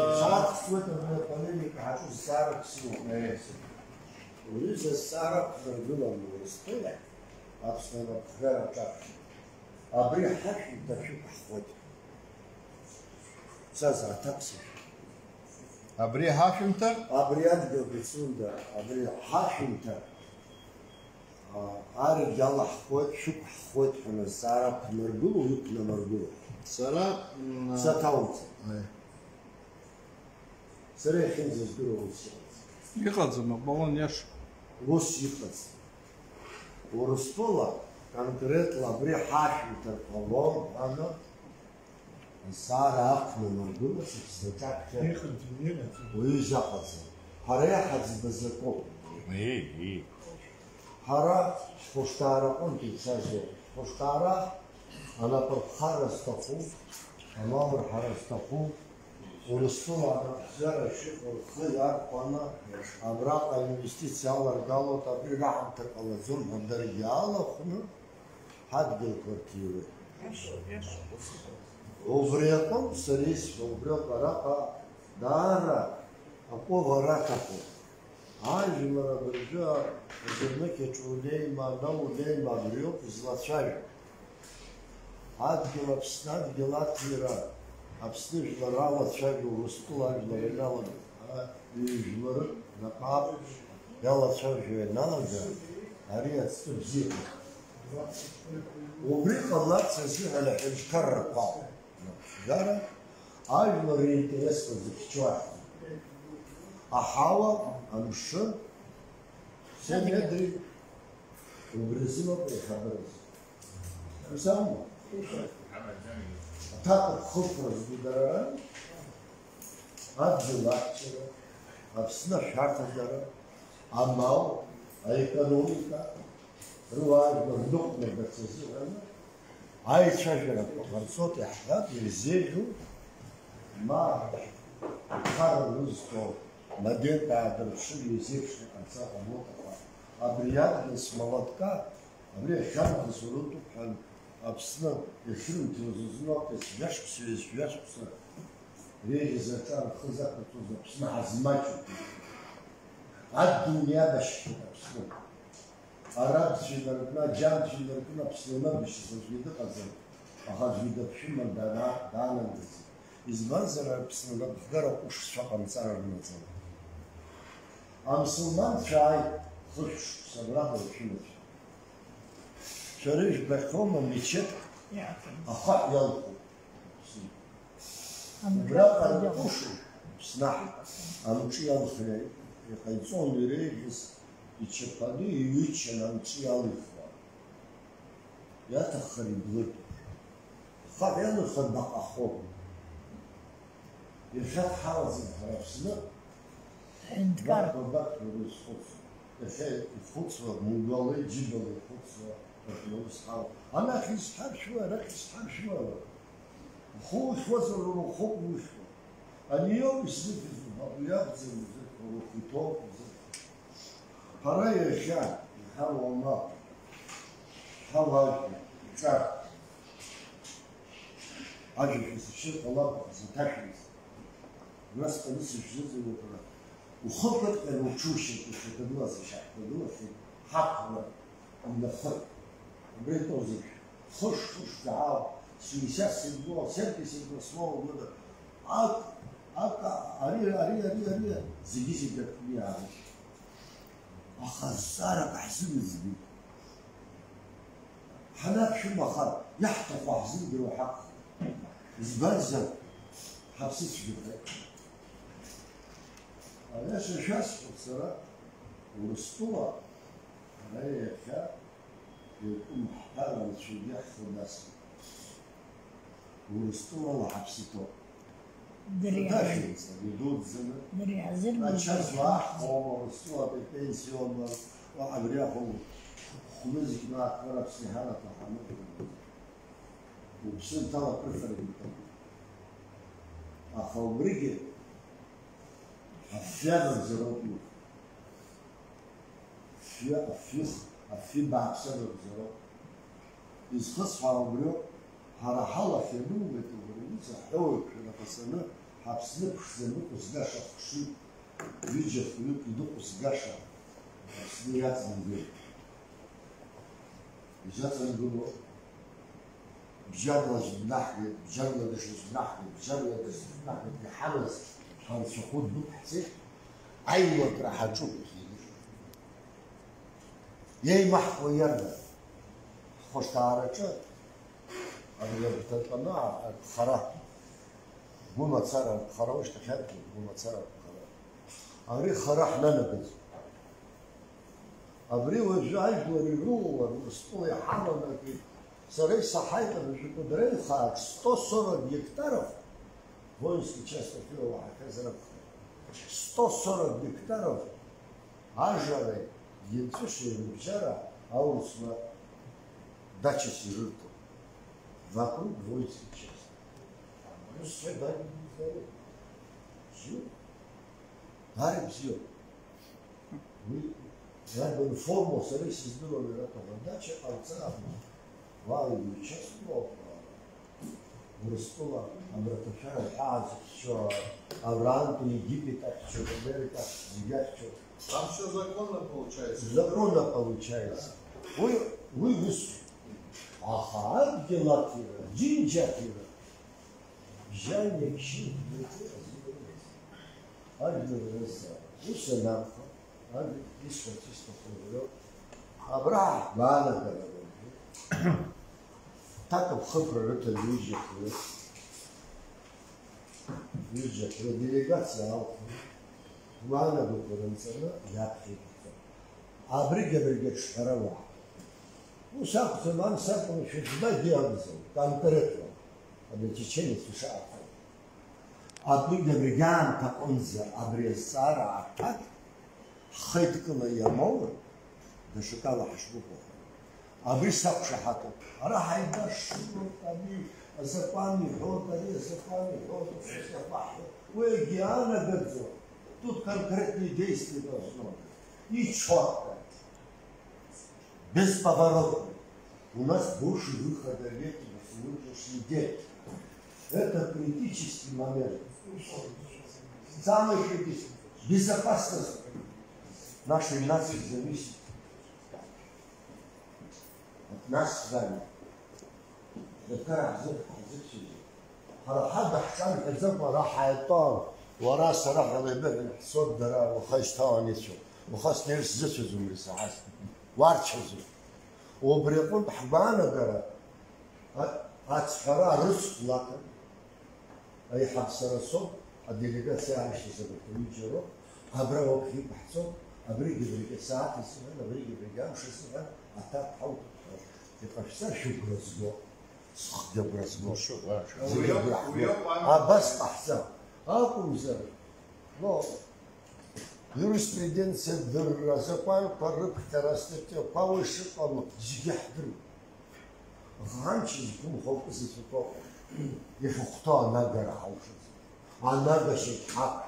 Абри Хафимтер? Абриад Белбецунда, Абри Хафимтер. Ари Ялах ход, шук ход, Сара Маргулу, Юк на Маргулу. Сара... Сатаунца. Сара Хензис Гуровси. Ехадзам, Аполлон Яш. Вос Ехадз. Уруспола конкретно Абри Хафимтер Полон, она Сара Ахна Маргула, Сатак Уизахадзе. Харехадзе Безаков. Хара Фуштара, он писает, Фуштара, она под Харастаху, она под Харастаху, Урусула, она взяла Хаяр, она обратно инвестиция, Аларгало, Табрирахам Такалазун, Мандарьялов, Хадгил квартиры. Увреком, Сарис, Уврек, Арака, Дара, Апо Варакапо. Альжимара Бржа, Зернеке Чулейма, Наулейма, Брюк, Злачарь. Адгил обснад, Гелатвира, обсны жларала, Чагу, Рустула, Жларинала, Жлар, Накап, Яла Чагу, Налага, Ария Стубзик. Убрик Allah Цезигаля, Эльшкарра Пал. Гара, Альжмара интересно закичуа. Ахава, Амши, все медри, убрезила прихабрыз. Усаму. Так хупра сгудара, аджилачера, абсна шартадара, амал, экономика, руажна, вдохна бацезилана, айчажера пахарсот, яхлад, ирзею, ма, харрузто, Мадента Адрашили, Зевши, конца Амотова, Абриад с молотка, Абриад Шамка Суруту, Абсна, Ешрин, Тюзузнок, Свяжку, Свяжку, Резатар, Хазак, Абсна, Азмачу, Ад-Дуня, Башки, Абсна, Араб, Чинаркна, Джан, Чинаркна, Абсна, Башки, Казан, Ахаджида, Шиман, Дана, из Банзара, Абсна, Гара, уж Шапан, Цара, Нацан. А мусульман чай, слышь, собрал учились. Шариш Бахома мечет, а хат ялку. Брат Аркушу, сна, а мучи ялхрей, и хайцон рейгис, и чепады, и вичен, а мучи ялыхва. Я так хриблы. Хат ялыха бахахом. И шат халазин харабсна. Бак الخطوة مقالة جدا الخطوة الأصحاب أنا أخي أصحاب شوية أنا أخي أصحاب شوية خوش وصل وخوك وش اليوم يصير في الأبيات زي الخطاب هرايا شعب يحاول الله حاول شعب عجب في الشيخ الله زتاكس الناس قلت الشيخ زي ما وخطط أن وشوش الشيخ الله زي شعب الله في حق من الخط Бритозик. Хуш дал. 67-78 года. Ари. Зиги как я. أخزارك حسين الزبيب حناك شو مخر يحتف حسين بروحك زبازة حبسيت في جبهك علاش شاسف بصراحة والاسطورة هي كا يكون محترم شو يحفظ الناس والاسطورة الله حبسيته دريع يدود زمن دريع زرنا أشهر واحد هو الصوت البنسيون وعبريهم خمسة كنا أكبر بسهالة محمد وبسنت ترى برفر أخو بريجي أفيان الزروبي في بعض سنة الزروب يسخص عبريو هذا حلا في نومة وبريزة حول في نفسنا حبسنا بخزنوك وزجاشة خشو ويجي خلوك يدوك وزجاشة حبسنا ياتنا نقولوا بجرة جناحي بجرة دش جناحي بجرة دش جناحي بحمس شخود دوك حسيت أيوة راح تشوف يا محو يرد خوش تعرفت أنا بتطلع خرا بوما تصير خرا وش تكلم بوما تصير خرا أري خرا حنا نبز أبري وجاي وريرو ورستوي حرنا كي صار صحيح مش قدرين خاك 140 гектаров воинский часто фило وهكذا 140 гектаров ажары енцуши бжара аусма дача сирут вокруг воинской части. Ну, свидание не знаю. Все. Дарим все. Я бы форму сорisi здоровья этого дача, алца, валю честно, вырастила, обратовшая Азия, что Авраам, Египет, что Америка, Зият, что. Там все законно получается. Законно получается. Вы выступили. Ага, делатира, джинджатира. Жальник щит, Альдереза, Усенамха, Альдереза, Абра, Мана, так обхопра это Виждет, делегация Алфа, Мана Букуренцена, Япхипта, Абрига Шарава. Ну, сам Циман, сам еще сюда диагнозом, конкретно, обетечение США. Абрига Бриган, так он за Абресара, так, Хайткала Ямова, да шукала Хашбуку. Абрисак Шахата, Рахайда Шуру, Таби, Азапани, Ротари, Азапани, Ротари, Азапани. Ой, Гиана Гадзо, тут конкретные действия должны быть. И четко. Бесповоротно. У нас больше выхода нет на сегодняшний день. Это критический момент. Самая безопасность нашей нации зависит от нас с вами. هذا حسن حزب راح يطال وراس راح يبين صدره وخشتان يشوف وخاص نفس زوج من الساعات وارتشزو وبريقون بحبانا قرا أتفرع رزق لكن أي حبس رسول الدليل ساعة مش يسبب يجرو أبرا وقفي بحثو أبريق بريق ساعة يسمعنا أبريق بريق مش يسمعنا أتاك حوض يتقفصر شو برزقو صخد برزقو شو بس أحسن أقول زر لا юриспруденция дыр закон порык терастете повыше он зигяхдыр раньше кум хопсы супо если кто нагара хаушит а нагаши хак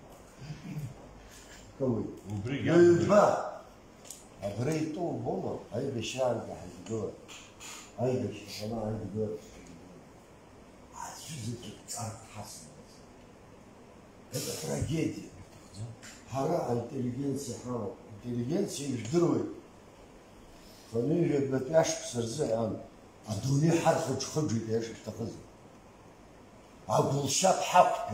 кому убрига а брейто бома ай бешар да хайдо ай бешар она хайдо а что за хас это трагедия. Хара интеллигенция, интеллигенция их дроит. خليني بتعش بسرزة عن الدنيا حرف خرج إيش افتخذ عبد الشاب حقي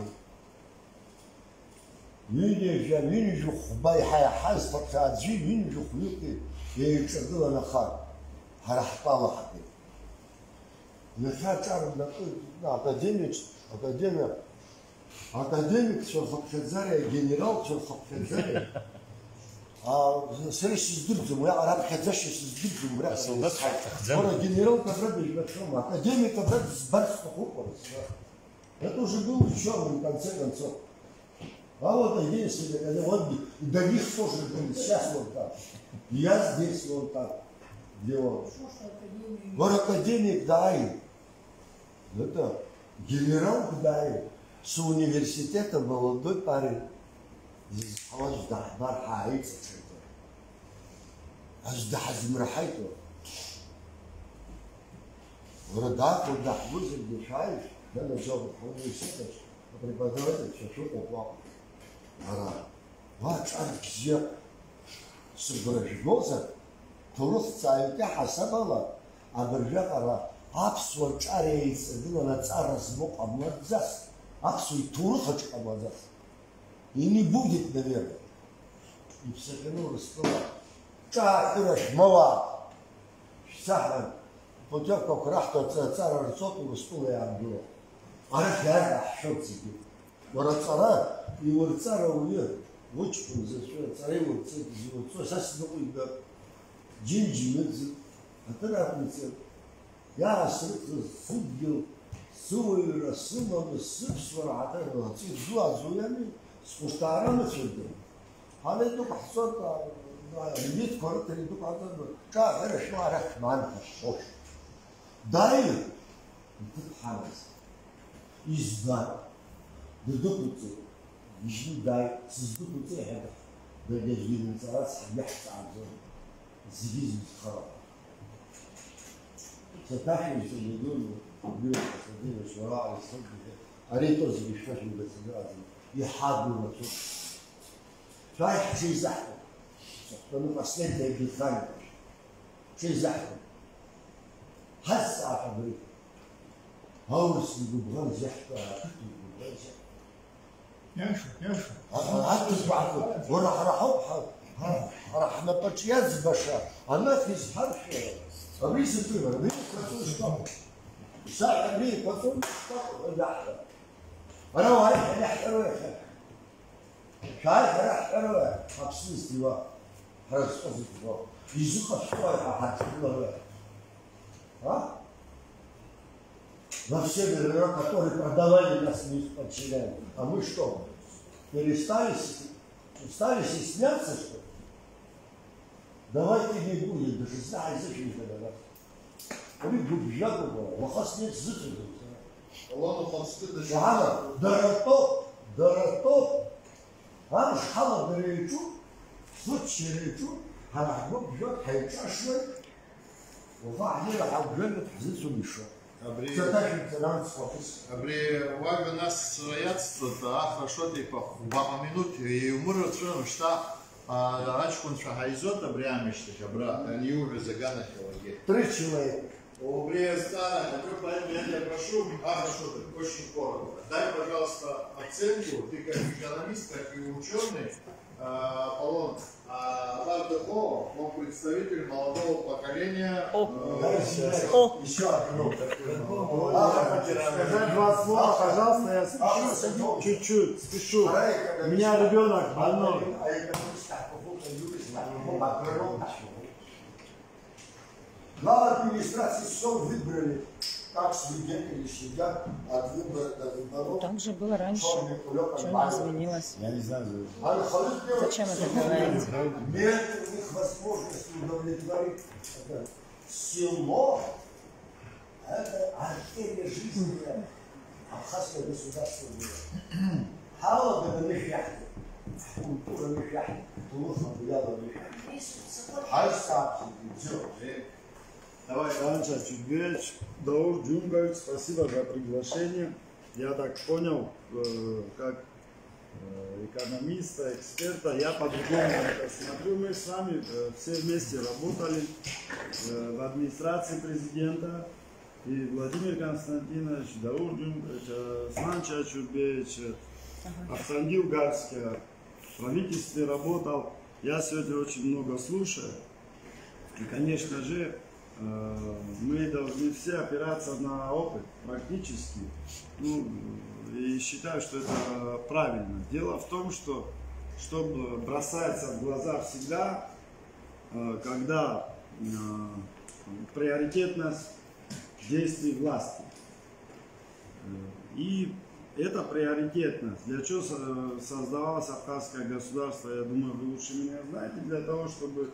مين جو خباي حيا حاز فقط جي مين جو خلقي يشتغل أنا خار هرح طالع حقي نفعل تعرف نقول أكاديميك شو خب خزاري جنرال شو خب خزاري سريش يزدبزم ويا عرب خزاش يزدبزم ولا السلطات خزام ورا جنرال تبرد بالشوم أكاديميك تبرد برس حقوق это уже был ученый в конце концов. А вот единственное, вот до них тоже сейчас вот так. Я здесь вот так делал. Вот академик Дай, это генерал Дай, с университета молодой парень. خلاص ده احضار حقيقي ده حزم رحيته ورضاك وده حبوز اللي شايف ده اللي جاب حوالي ستة преподаватель что-то плохо 와 짱지야 스브르지고서 도로스자이게 하사발라 아버지가 압수 짜레이스 그거나 짜라스 못 обмазас 압수 туру хочу обмазас и не будет наверное и всякого стола чакраш мала сахар потёк как рахто цара рцоту стола я говорю архиар шоцики ورا и ورцара уе вочку за царей вот сас такой да джинджи отрапница я судил суера сумма субсвара атара зуа зуями спустарам сюда هذا يدوك حصلت بيت كرت اللي يدوك هذا كافر شمارك ما أنت خوش داير تتحمس إزدار بدوكتي يجي داير سيزدوكتي هذا بدي يجي من زراس يحس عن زيز خراب ستاحي في اليوم اليوم صديق شراء الصدق أريتو زي شاش بس لازم يحاضر نفسه رايح شيء زحمة فنو أصلاً ده بيخانق شيء زحمة هسه حبري هورس يبغى زحمة ينشف عكس بعض راح نبطش يزبشة أنا في زحمة أبيس الفيلم أبيس كسوش طبعا ساعة أبيس كسوش طبعا زحمة أنا واحد نحترم يا أخي شايف راح أروح حبس استواء حرس استواء يزوق الشوارع حتى كله ها во все времена, которые продавали нас не подчиняем. А мы что? Стали стесняться, что ли? Давайте не будем, даже знаю, зачем это. Мы будем жадного, лохас нет зачем. Доротоп, а мش حلب بريتو صوت شريتو هنحبوب جوت هيتشاشوي وضع لي العبجان تحزيزو مشو Абри вага нас яцтата хорошо типа баба минут и умр црно шта ачкун шахайзот абриамиште абра южа загана хелаге 3 человека. Убри стара, я прошу, хорошо, очень коротко. Дай, пожалуйста, оценку, ты как экономист, как и ученый, Аполлон, Лардехо, он представитель молодого поколения. Еще одно. Сказать 2 слова, пожалуйста, я спешу, чуть-чуть, спешу. У меня ребенок больной. Глава администрации все выбрали, как свидетели сидят от выбора до выборов. Так же было раньше. Что не изменилось? Я не знаю. Зачем это говорить? Нет у них возможности удовлетворить село. Это артерия жизни Абхазского государства. Халаба на мешахе, культура мешахе, Тулуса буяла мешахе. Хайсапси, все. Давай, Ранча Чигвеч, Даур Джунгович, спасибо за приглашение. Я так понял, как экономиста, эксперта. Я по-другому это смотрю. Мы с вами все вместе работали в администрации президента. И Владимир Константинович, Даур Джумбрович, Санча Чурбевич, Авсандил Гарский в правительстве работал. Я сегодня очень много слушаю. И, конечно же, мы должны все опираться на опыт практически. Ну, и считаю, что это правильно. Дело в том, что бросается в глаза всегда, когда приоритетность действий власти. И это приоритетность. Для чего создавалось Абхазское государство, я думаю, вы лучше меня знаете, для того, чтобы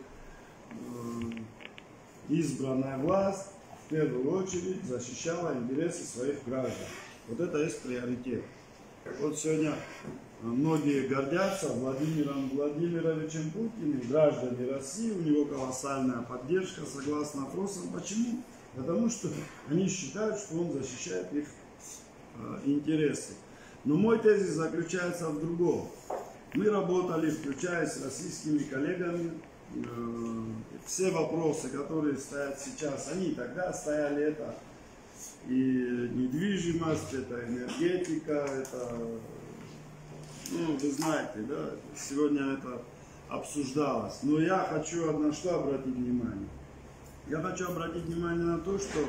избранная власть в первую очередь защищала интересы своих граждан. Вот это есть приоритет. Вот сегодня многие гордятся Владимиром Владимировичем Путиным, граждане России, у него колоссальная поддержка, согласно опросам. Почему? Потому что они считают, что он защищает их интересы. Но мой тезис заключается в другом. Мы работали, включая с российскими коллегами, все вопросы, которые стоят сейчас, они и тогда стояли, это и недвижимость, это энергетика, это, ну, вы знаете, да, сегодня это обсуждалось. Но я хочу на что обратить внимание. Я хочу обратить внимание на то, что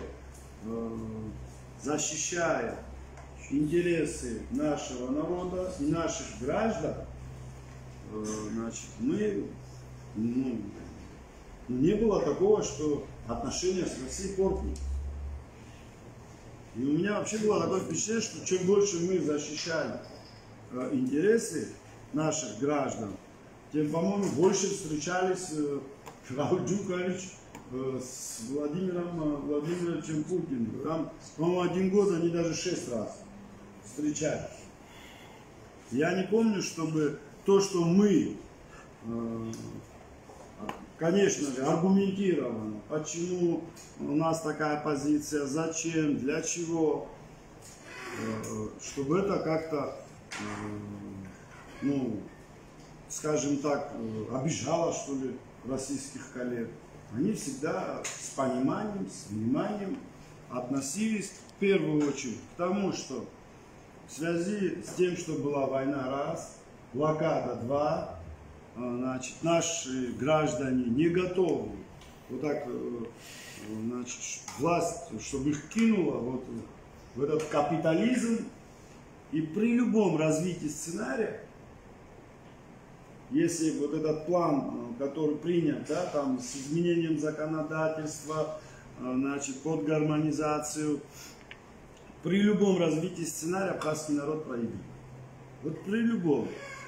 защищая интересы нашего народа и наших граждан, значит, мы, не было такого, что отношения с Россией портились. И у меня вообще было такое впечатление, что чем больше мы защищаем интересы наших граждан, тем, по-моему, больше встречались Рауль Джукович с Владимиром Владимировичем Путиным. Там, по-моему, 1 год они даже 6 раз встречались. Я не помню, чтобы то, что мы, конечно же, аргументированно, почему у нас такая позиция, зачем, для чего, чтобы это как-то, ну, скажем так, обижало, что ли, российских коллег. Они всегда с пониманием, с вниманием относились в первую очередь к тому, что в связи с тем, что была война раз, блокада два, значит, наши граждане не готовы вот так, значит, власть, чтобы их кинула вот в этот капитализм, и при любом развитии сценария, если вот этот план, который принят, да, там, с изменением законодательства, значит, под гармонизацию, при любом развитии сценария абхазский народ проигрывает. Вот при любом.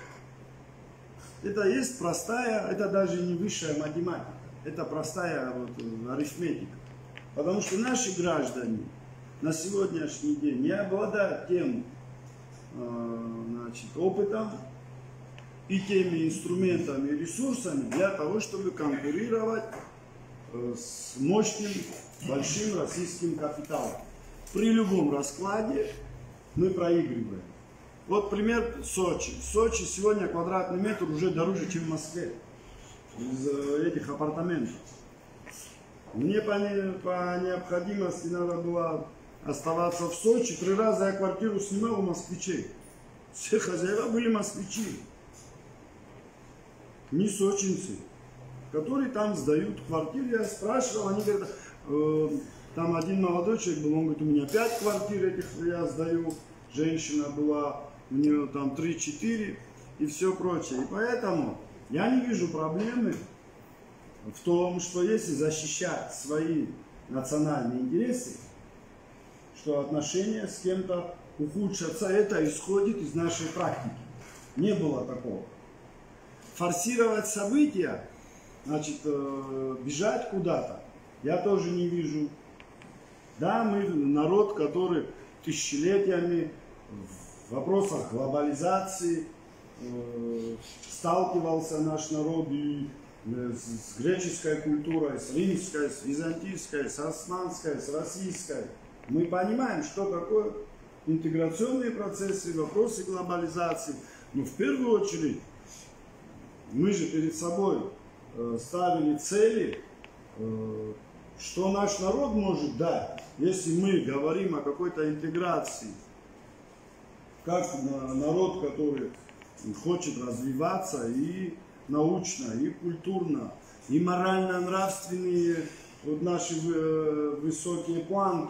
Это есть простая, это даже не высшая математика, это простая вот арифметика. Потому что наши граждане на сегодняшний день не обладают тем, значит, опытом и теми инструментами и ресурсами для того, чтобы конкурировать с мощным, большим российским капиталом. При любом раскладе мы проигрываем. Вот пример Сочи. В Сочи сегодня квадратный метр уже дороже, чем в Москве. Из этих апартаментов. Мне по необходимости надо было оставаться в Сочи. 3 раза я квартиру снимал у москвичей. Все хозяева были москвичи. Не сочинцы, которые там сдают квартиры. Я спрашивал, они говорят, там один молодой человек был, он говорит, у меня 5 квартир этих я сдаю. Женщина была, у нее там 3-4 и все прочее. И поэтому я не вижу проблемы в том, что если защищать свои национальные интересы, что отношения с кем-то ухудшатся. Это исходит из нашей практики. Не было такого. Форсировать события, значит, бежать куда-то, я тоже не вижу. Да, мы народ, который тысячелетиями в вопросах глобализации сталкивался наш народ и с греческой культурой, с римской, с византийской, с османской, с российской. Мы понимаем, что такое интеграционные процессы, вопросы глобализации. Но в первую очередь мы же перед собой ставили цели, что наш народ может дать, если мы говорим о какой-то интеграции, как народ, который хочет развиваться и научно, и культурно, и морально-нравственные вот наши высокие планки.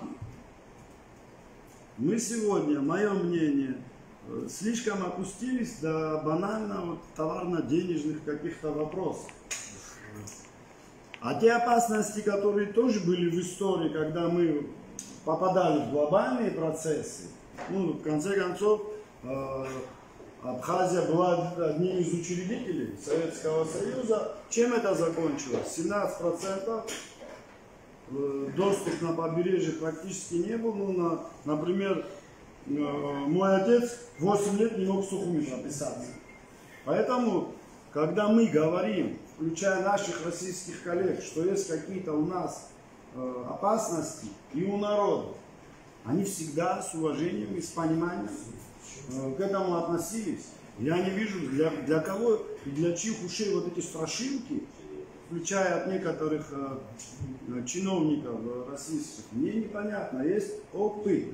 Мы сегодня, мое мнение, слишком опустились до банально вот, товарно-денежных каких-то вопросов. А те опасности, которые тоже были в истории, когда мы попадали в глобальные процессы, ну, в конце концов, Абхазия была одним из учредителей Советского Союза. Чем это закончилось? 17% доступ на побережье практически не был. Ну, например, мой отец 8 лет не мог в Сухуми прописаться. Поэтому, когда мы говорим, включая наших российских коллег, что есть какие-то у нас опасности и у народа, они всегда с уважением и с пониманием к этому относились. Я не вижу, для кого и для чьих ушей вот эти страшилки, включая от некоторых чиновников российских, мне непонятно. Есть опыт.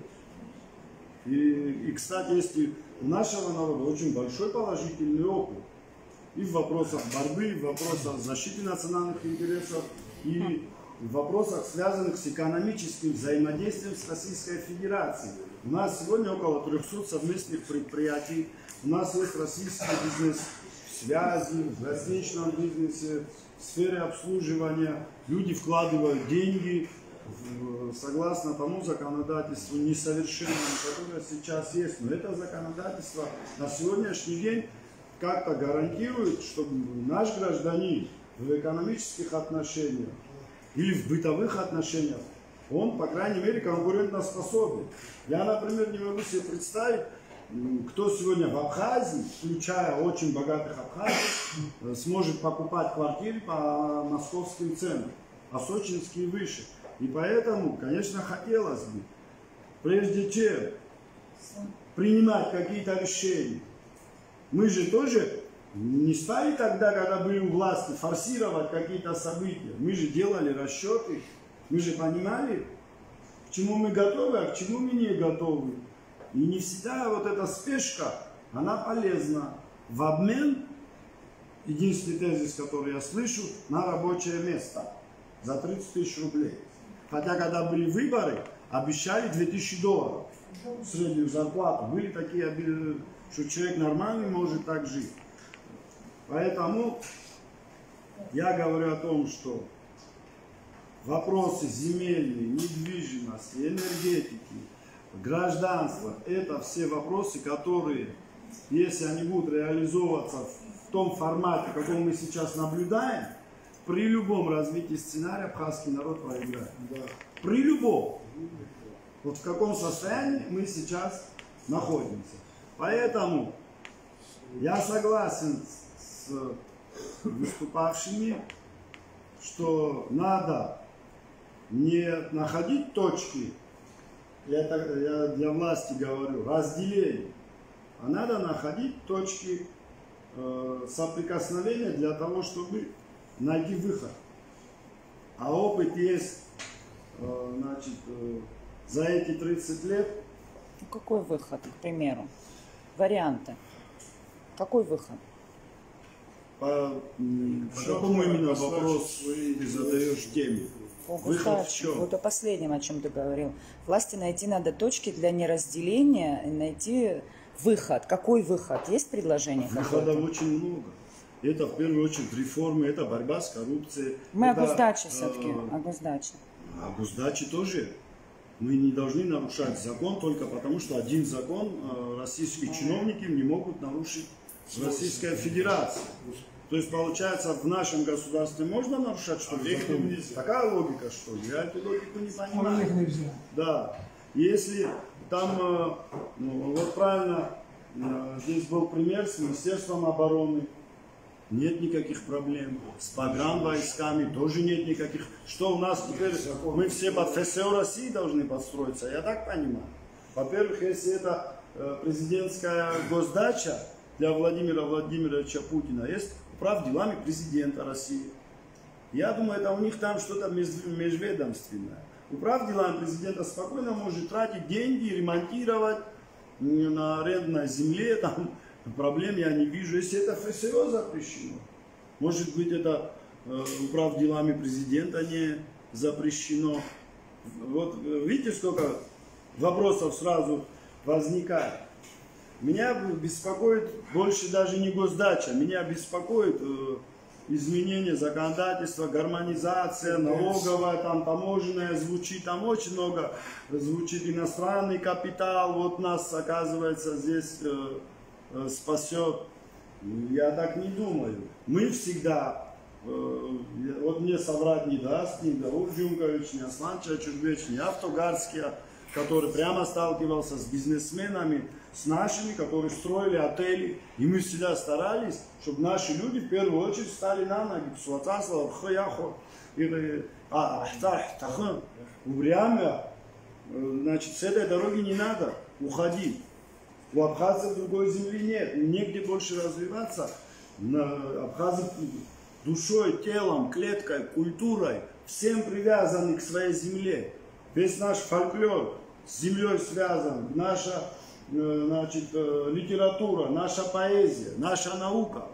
И, кстати, есть и у нашего народа очень большой положительный опыт. И в вопросах борьбы, и в вопросах защиты национальных интересов, и в вопросах, связанных с экономическим взаимодействием с Российской Федерацией. У нас сегодня около 300 совместных предприятий. У нас есть российский бизнес в связи, в гостиничном бизнесе, в сфере обслуживания. Люди вкладывают деньги согласно тому законодательству несовершенному, которое сейчас есть. Но это законодательство на сегодняшний день как-то гарантирует, что наш гражданин в экономических отношениях или в бытовых отношениях, он, по крайней мере, конкурентоспособен. Я, например, не могу себе представить, кто сегодня в Абхазии, включая очень богатых абхазов, сможет покупать квартиры по московским ценам, а сочинские выше. И поэтому, конечно, хотелось бы, прежде чем принимать какие-то решения, мы же тоже не стали тогда, когда были у власти, форсировать какие-то события. Мы же делали расчеты, мы же понимали, к чему мы готовы, а к чему мы не готовы. И не всегда вот эта спешка, она полезна. В обмен, единственный тезис, который я слышу, на рабочее место за 30 тысяч рублей. Хотя, когда были выборы, обещали $2000 среднюю зарплату. Были такие, что человек нормальный может так жить. Поэтому я говорю о том, что вопросы земельной, недвижимости, энергетики, гражданства, это все вопросы, которые, если они будут реализовываться в том формате, каком мы сейчас наблюдаем, при любом развитии сценария абхазский народ проиграет. Да. При любом. Вот в каком состоянии мы сейчас находимся. Поэтому я согласен с выступавшими, что надо не находить точки, это я для власти говорю, разделения, а надо находить точки соприкосновения для того, чтобы найти выход. А опыт есть, значит, за эти 30 лет. Ну, какой выход, к примеру? Варианты. Какой выход? По какому именно вопросу ты задаешь теме? Выход в чем? Вот о последнем, о чем ты говорил. Власти найти надо точки для неразделения, найти выход. Какой выход? Есть предложение? Выходов очень много. Это в первую очередь реформы, это борьба с коррупцией. Мы о госдаче все-таки, о госдаче. О госдаче тоже. Мы не должны нарушать закон только потому, что один закон российские чиновники не могут нарушить в Российской Федерации. То есть, получается, в нашем государстве можно нарушать что-ли? Такая логика, что ли? Я эту логику не понимаю. Да. Если там, ну, вот правильно, здесь был пример с Министерством обороны. Нет никаких проблем. С погранвойсками тоже нет никаких. Что у нас теперь? Мы все под ФСО России должны подстроиться, я так понимаю. Во-первых, если это президентская госдача, для Владимира Владимировича Путина есть управ делами президента России. Я думаю, это у них там что-то межведомственное. Управ делами президента спокойно может тратить деньги, ремонтировать на арендной земле, там проблем я не вижу. Если это ФСО запрещено, может быть, это управ делами президента не запрещено. Вот видите, сколько вопросов сразу возникает. Меня беспокоит больше даже не госдача, меня беспокоит изменение законодательства, гармонизация, налоговая, там таможенная звучит, там очень много звучит, иностранный капитал, вот нас, оказывается, здесь спасет. Я так не думаю. Мы всегда, вот мне соврать не даст ни Даур Джумкович, ни Аслан Чачурбеч, ни Автогарский, который прямо сталкивался с бизнесменами, с нашими, которые строили отели. И мы всегда старались, чтобы наши люди в первую очередь встали на ноги. Значит, с этой дороги не надо уходить. У абхазцев другой земли нет, негде больше развиваться. Абхазы душой, телом, клеткой, культурой, всем привязаны к своей земле. Весь наш фольклор с землей связан, наша, значит, литература, наша поэзия, наша наука.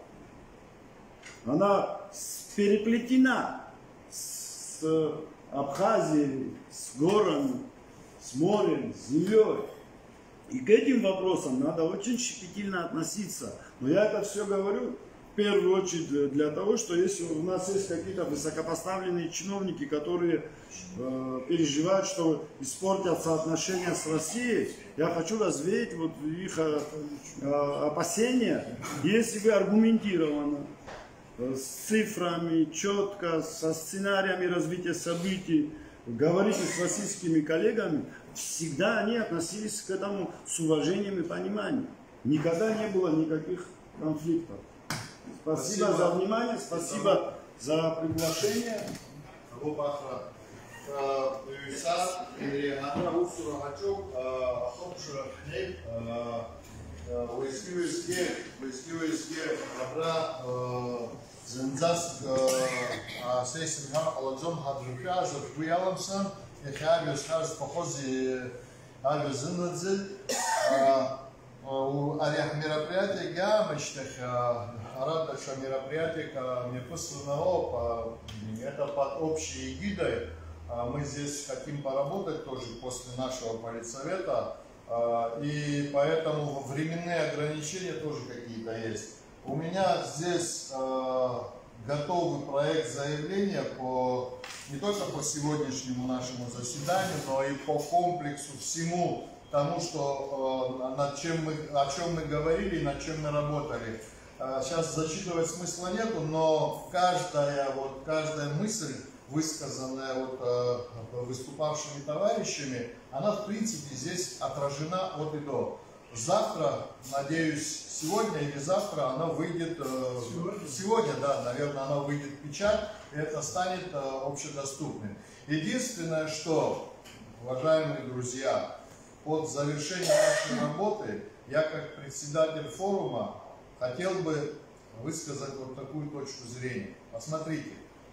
Она переплетена с Абхазией, с горами, с морем, с землей. И к этим вопросам надо очень щепетильно относиться. Но я это все говорю в первую очередь для того, что если у нас есть какие-то высокопоставленные чиновники, которые переживают, что испортятся отношения с Россией, я хочу развеять вот их опасения, если вы аргументированно, с цифрами, четко, со сценариями развития событий, говорите с российскими коллегами, всегда они относились к этому с уважением и пониманием. Никогда не было никаких конфликтов. Спасибо за внимание, спасибо за приглашение. Зензас сессия Халадзом Хаджуфиаза Куяламсан, Хабиус Хаз Похози Авиазинадзе, у арех мероприятий Гамыштах, Арадаша мероприятий, Мепусунао, это под общей эгидой. Мы здесь хотим поработать тоже после нашего политсовета, и поэтому временные ограничения тоже какие-то есть. У меня здесь готовый проект заявления не только по сегодняшнему нашему заседанию, но и по комплексу всему тому, что, о чем мы говорили и над чем мы работали. Сейчас зачитывать смысла нету, но каждая мысль, высказанная выступавшими товарищами, она в принципе здесь отражена от и до. Завтра, надеюсь, сегодня или завтра она выйдет, сегодня, да, наверное, она выйдет в печать, и это станет общедоступным. Единственное, что, уважаемые друзья, от завершения нашей работы я как председатель форума хотел бы высказать вот такую точку зрения. Посмотрите,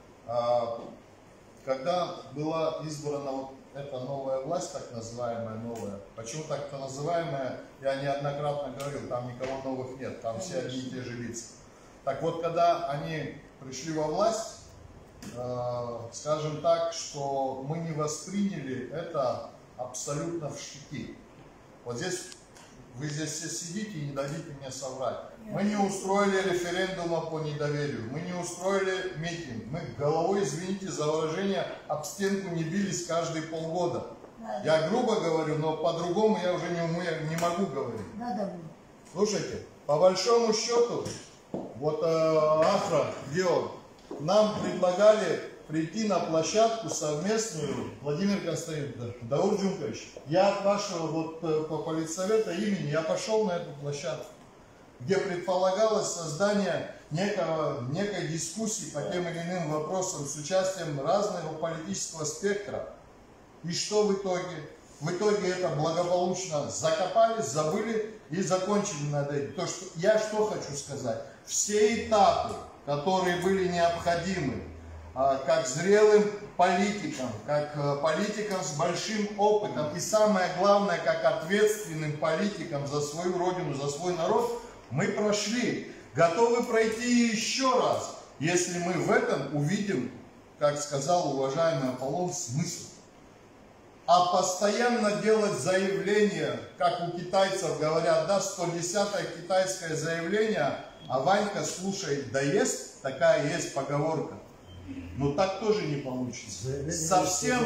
когда была избрана вот эта новая власть, так называемая новая, почему так-то называемая, я неоднократно говорил, там никого новых нет, там все одни и те же лица. Так вот, когда они пришли во власть, скажем так, что мы не восприняли это абсолютно в штыки. Вот здесь, вы здесь все сидите и не дадите мне соврать. Мы не устроили референдума по недоверию, мы не устроили митинг, мы головой, извините за выражение, об стенку не бились каждые полгода. Я грубо говорю, но по-другому я уже не могу говорить. Слушайте, по большому счету, вот Ахра, Георг, нам предлагали прийти на площадку совместную, Владимир Константинович, Даур Джумкович, я от вашего по политсовета имени, я пошел на эту площадку, где предполагалось создание некой дискуссии по тем или иным вопросам с участием разного политического спектра. И что в итоге? в итоге это благополучно закопали, забыли и закончили над этим. То, что, я что хочу сказать. Все этапы, которые были необходимы, как зрелым политикам, как политикам с большим опытом и самое главное, как ответственным политикам за свою родину, за свой народ, мы прошли. Готовы пройти еще раз, если мы в этом увидим, как сказал уважаемый Аполлон, смысл. А постоянно делать заявления, как у китайцев говорят, да, 110-е китайское заявление, а Ванька слушает, да есть, такая есть поговорка. Но так тоже не получится. Совсем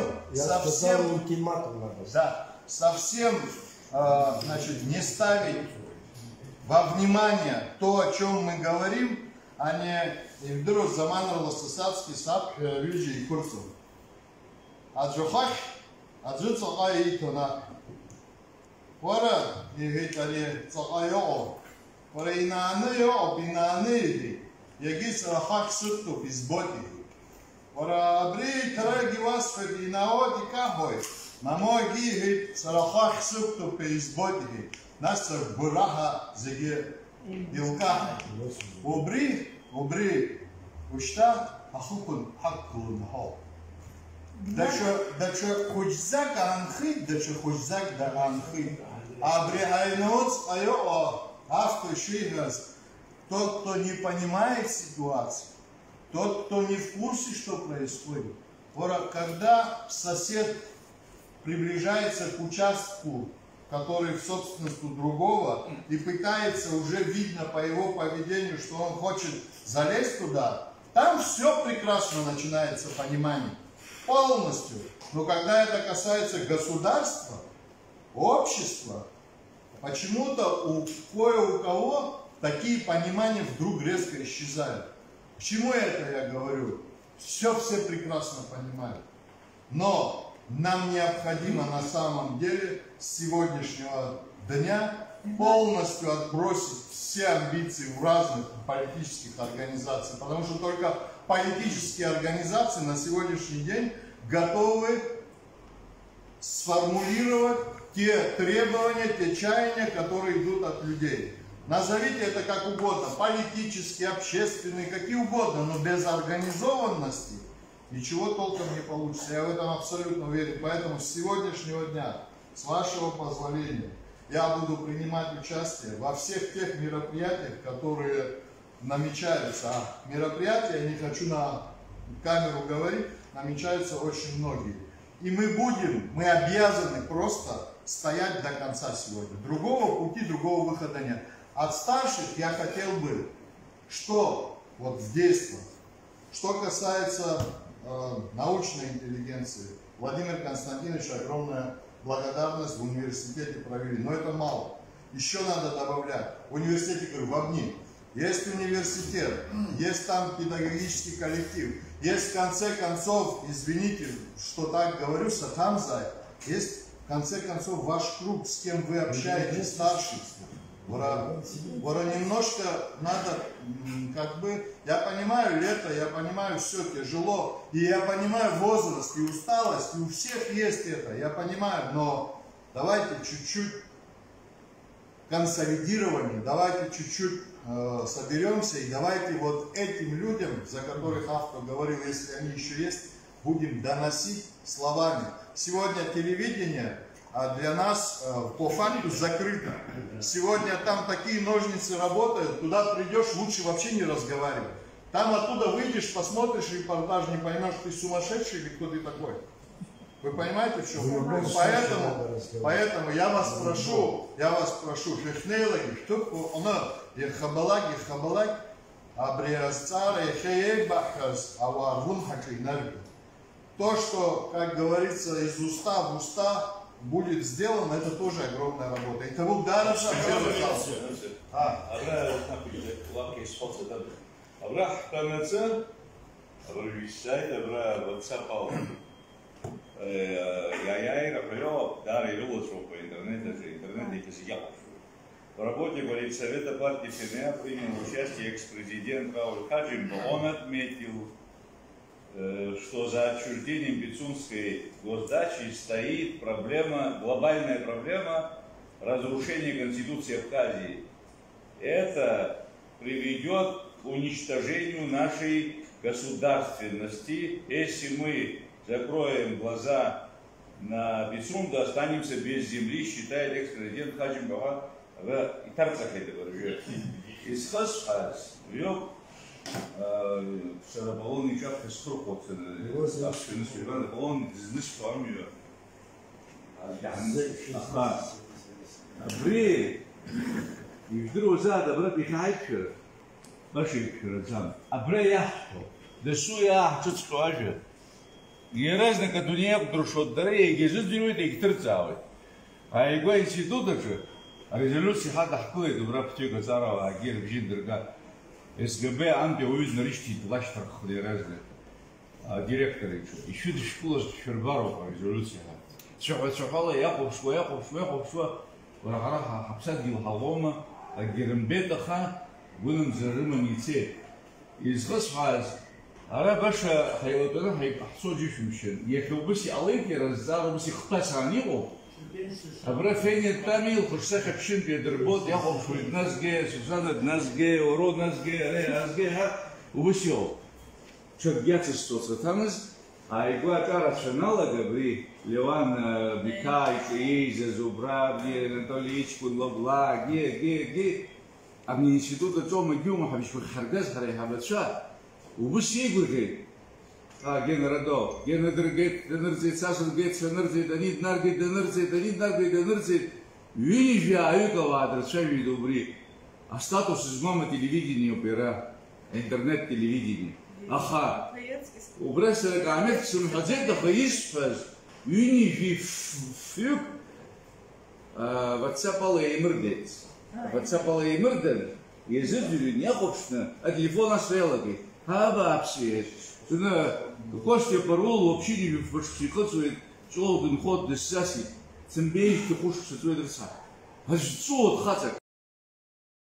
значит, не ставить во внимание то, о чем мы говорим, а не вдруг заманывался садский сад люди и курсов. Аджухах, аджуцахай и тона. Вара и гитали цахайо. Вара инаны йо бинаны. Ягис рахак сутту безботи. Вара абри тараги васфа бинаоти кахой. Намоги гит сарахак сутту безботи. Нас бураха заге илка. Обри, ушта ахукун хаккун хо. Дача хучзак анхи, дача хучзак да анхи. Абри айноц айо авто шигас. Тот, кто не понимает ситуацию, тот, кто не в курсе, что происходит. Когда сосед приближается к участку, который в собственности другого, и пытается, уже видно по его поведению, что он хочет залезть туда, там все прекрасно начинается понимание. Полностью. Но когда это касается государства, общества, почему-то у кое-у-кого такие понимания вдруг резко исчезают. К чему это я говорю? Все прекрасно понимают. Но нам необходимо на самом деле с сегодняшнего дня полностью отбросить все амбиции в разных политических организациях. Потому что только политические организации на сегодняшний день готовы сформулировать те требования, те чаяния, которые идут от людей. Назовите это как угодно, политические, общественные, какие угодно, но без организованности ничего толком не получится. Я в этом абсолютно уверен. Поэтому с сегодняшнего дня, с вашего позволения, я буду принимать участие во всех тех мероприятиях, которые намечаются. А мероприятия, я не хочу на камеру говорить, намечаются очень многие. И мы обязаны просто стоять до конца сегодня. Другого пути, другого выхода нет. От старших я хотел бы, что вот в действиях, что касается научной интеллигенции, Владимир Константинович, огромная благодарность, в университете провели, но это мало. Еще надо добавлять. В университете, говорю, в обни. Есть университет, есть там педагогический коллектив, есть в конце концов, извините, что так говорю, Сатамзай, есть в конце концов ваш круг, с кем вы общаетесь, старший. Немножко надо, как бы, я понимаю лето, я понимаю все тяжело, и я понимаю возраст и усталость, и у всех есть это, я понимаю, но давайте чуть-чуть консолидирование, давайте чуть-чуть соберемся, и давайте вот этим людям, за которых автор говорил, если они еще есть, будем доносить словами. Сегодня телевидение для нас по факту закрыто. Сегодня там такие ножницы работают, туда придешь, лучше вообще не разговаривать. Там оттуда выйдешь, посмотришь репортаж, не поймешь, ты сумасшедший или кто ты такой. Вы понимаете, в чем вопрос? Поэтому я вас прошу, шехнейлаги, чтобы она ехабалаги, абриасцара, ехеебахаз, аварвун хакинарги. То, что, как говорится, из уста в уста будет сделано, это тоже огромная работа. И того дараша. В работе Политсовета партии ФНА принял участие экс-президент Рауль Хаджимба. Он отметил, что за отчуждением Пицунской госдачи стоит проблема, глобальная проблема разрушения Конституции Абхазии. Это приведет к уничтожению нашей государственности. Если мы закроем глаза на Пицунду, останемся без земли, считает экс-президент Хачим Баба в Итарцахе. Из Хасхаз вел Шарабалон и Чапка Струховцы, Шарабалон из армию. Абри, и вдруг зада, брат, и хайпер, баши пирожан. Абри яхто, да суя, что скажет. Геразно катуния друшот даре, гезут делают их терцавы. А его института же, резолюция хата хкует, добра птика царава, а гер бжиндерга. СГБ анте уюзно ришти тлаштар хлеразны. Директоры еще до школы Шербарова резолюция. Шахала Яховшва, Варахараха Хапсад Гилхалома, Герембетаха, Гунам Зарыма Нице. Из Хасхаз, Арабаша Хайотана Хайпахсоджи Шумшен. Яхубаси Алейки Раззарубаси Хтасанио. Абра Фенет Тамил, Хушсаха Пшин Педербот, Яховшва Назге, Сусана Назге, Оро Назге, Ре Назге, Убасио. Чергяцы стоца тамыз, а игла карашанала габри, Леван Бикай, Киеза, Зубрав, Анатолич, Кунлобла, Ге. А мне института Тома Гюма, Хабишпах Харгаз, Харай Хабатша, Убасио Гургей. А генерадо, генердергет, денерзит, Сасон Гет, Сенерзит, Данит Наргет, Денерзит, Данит Наргет, Денерзит, Винижа, Аюкова, Адрачави Добри. А статус из мама телевидения опера, интернет-телевидение. Аха, убрался камер, сумхазет, да хаишфаз, Винижи фюк, ватсапала и мырдец. Ватсапала и мырден, язык няховшна, а телефон освелоги. Хаба апсиет. Костя парол вообще не фальсификацию, что он ход десяси, цембей ты хочешь что это рса. А что хатак?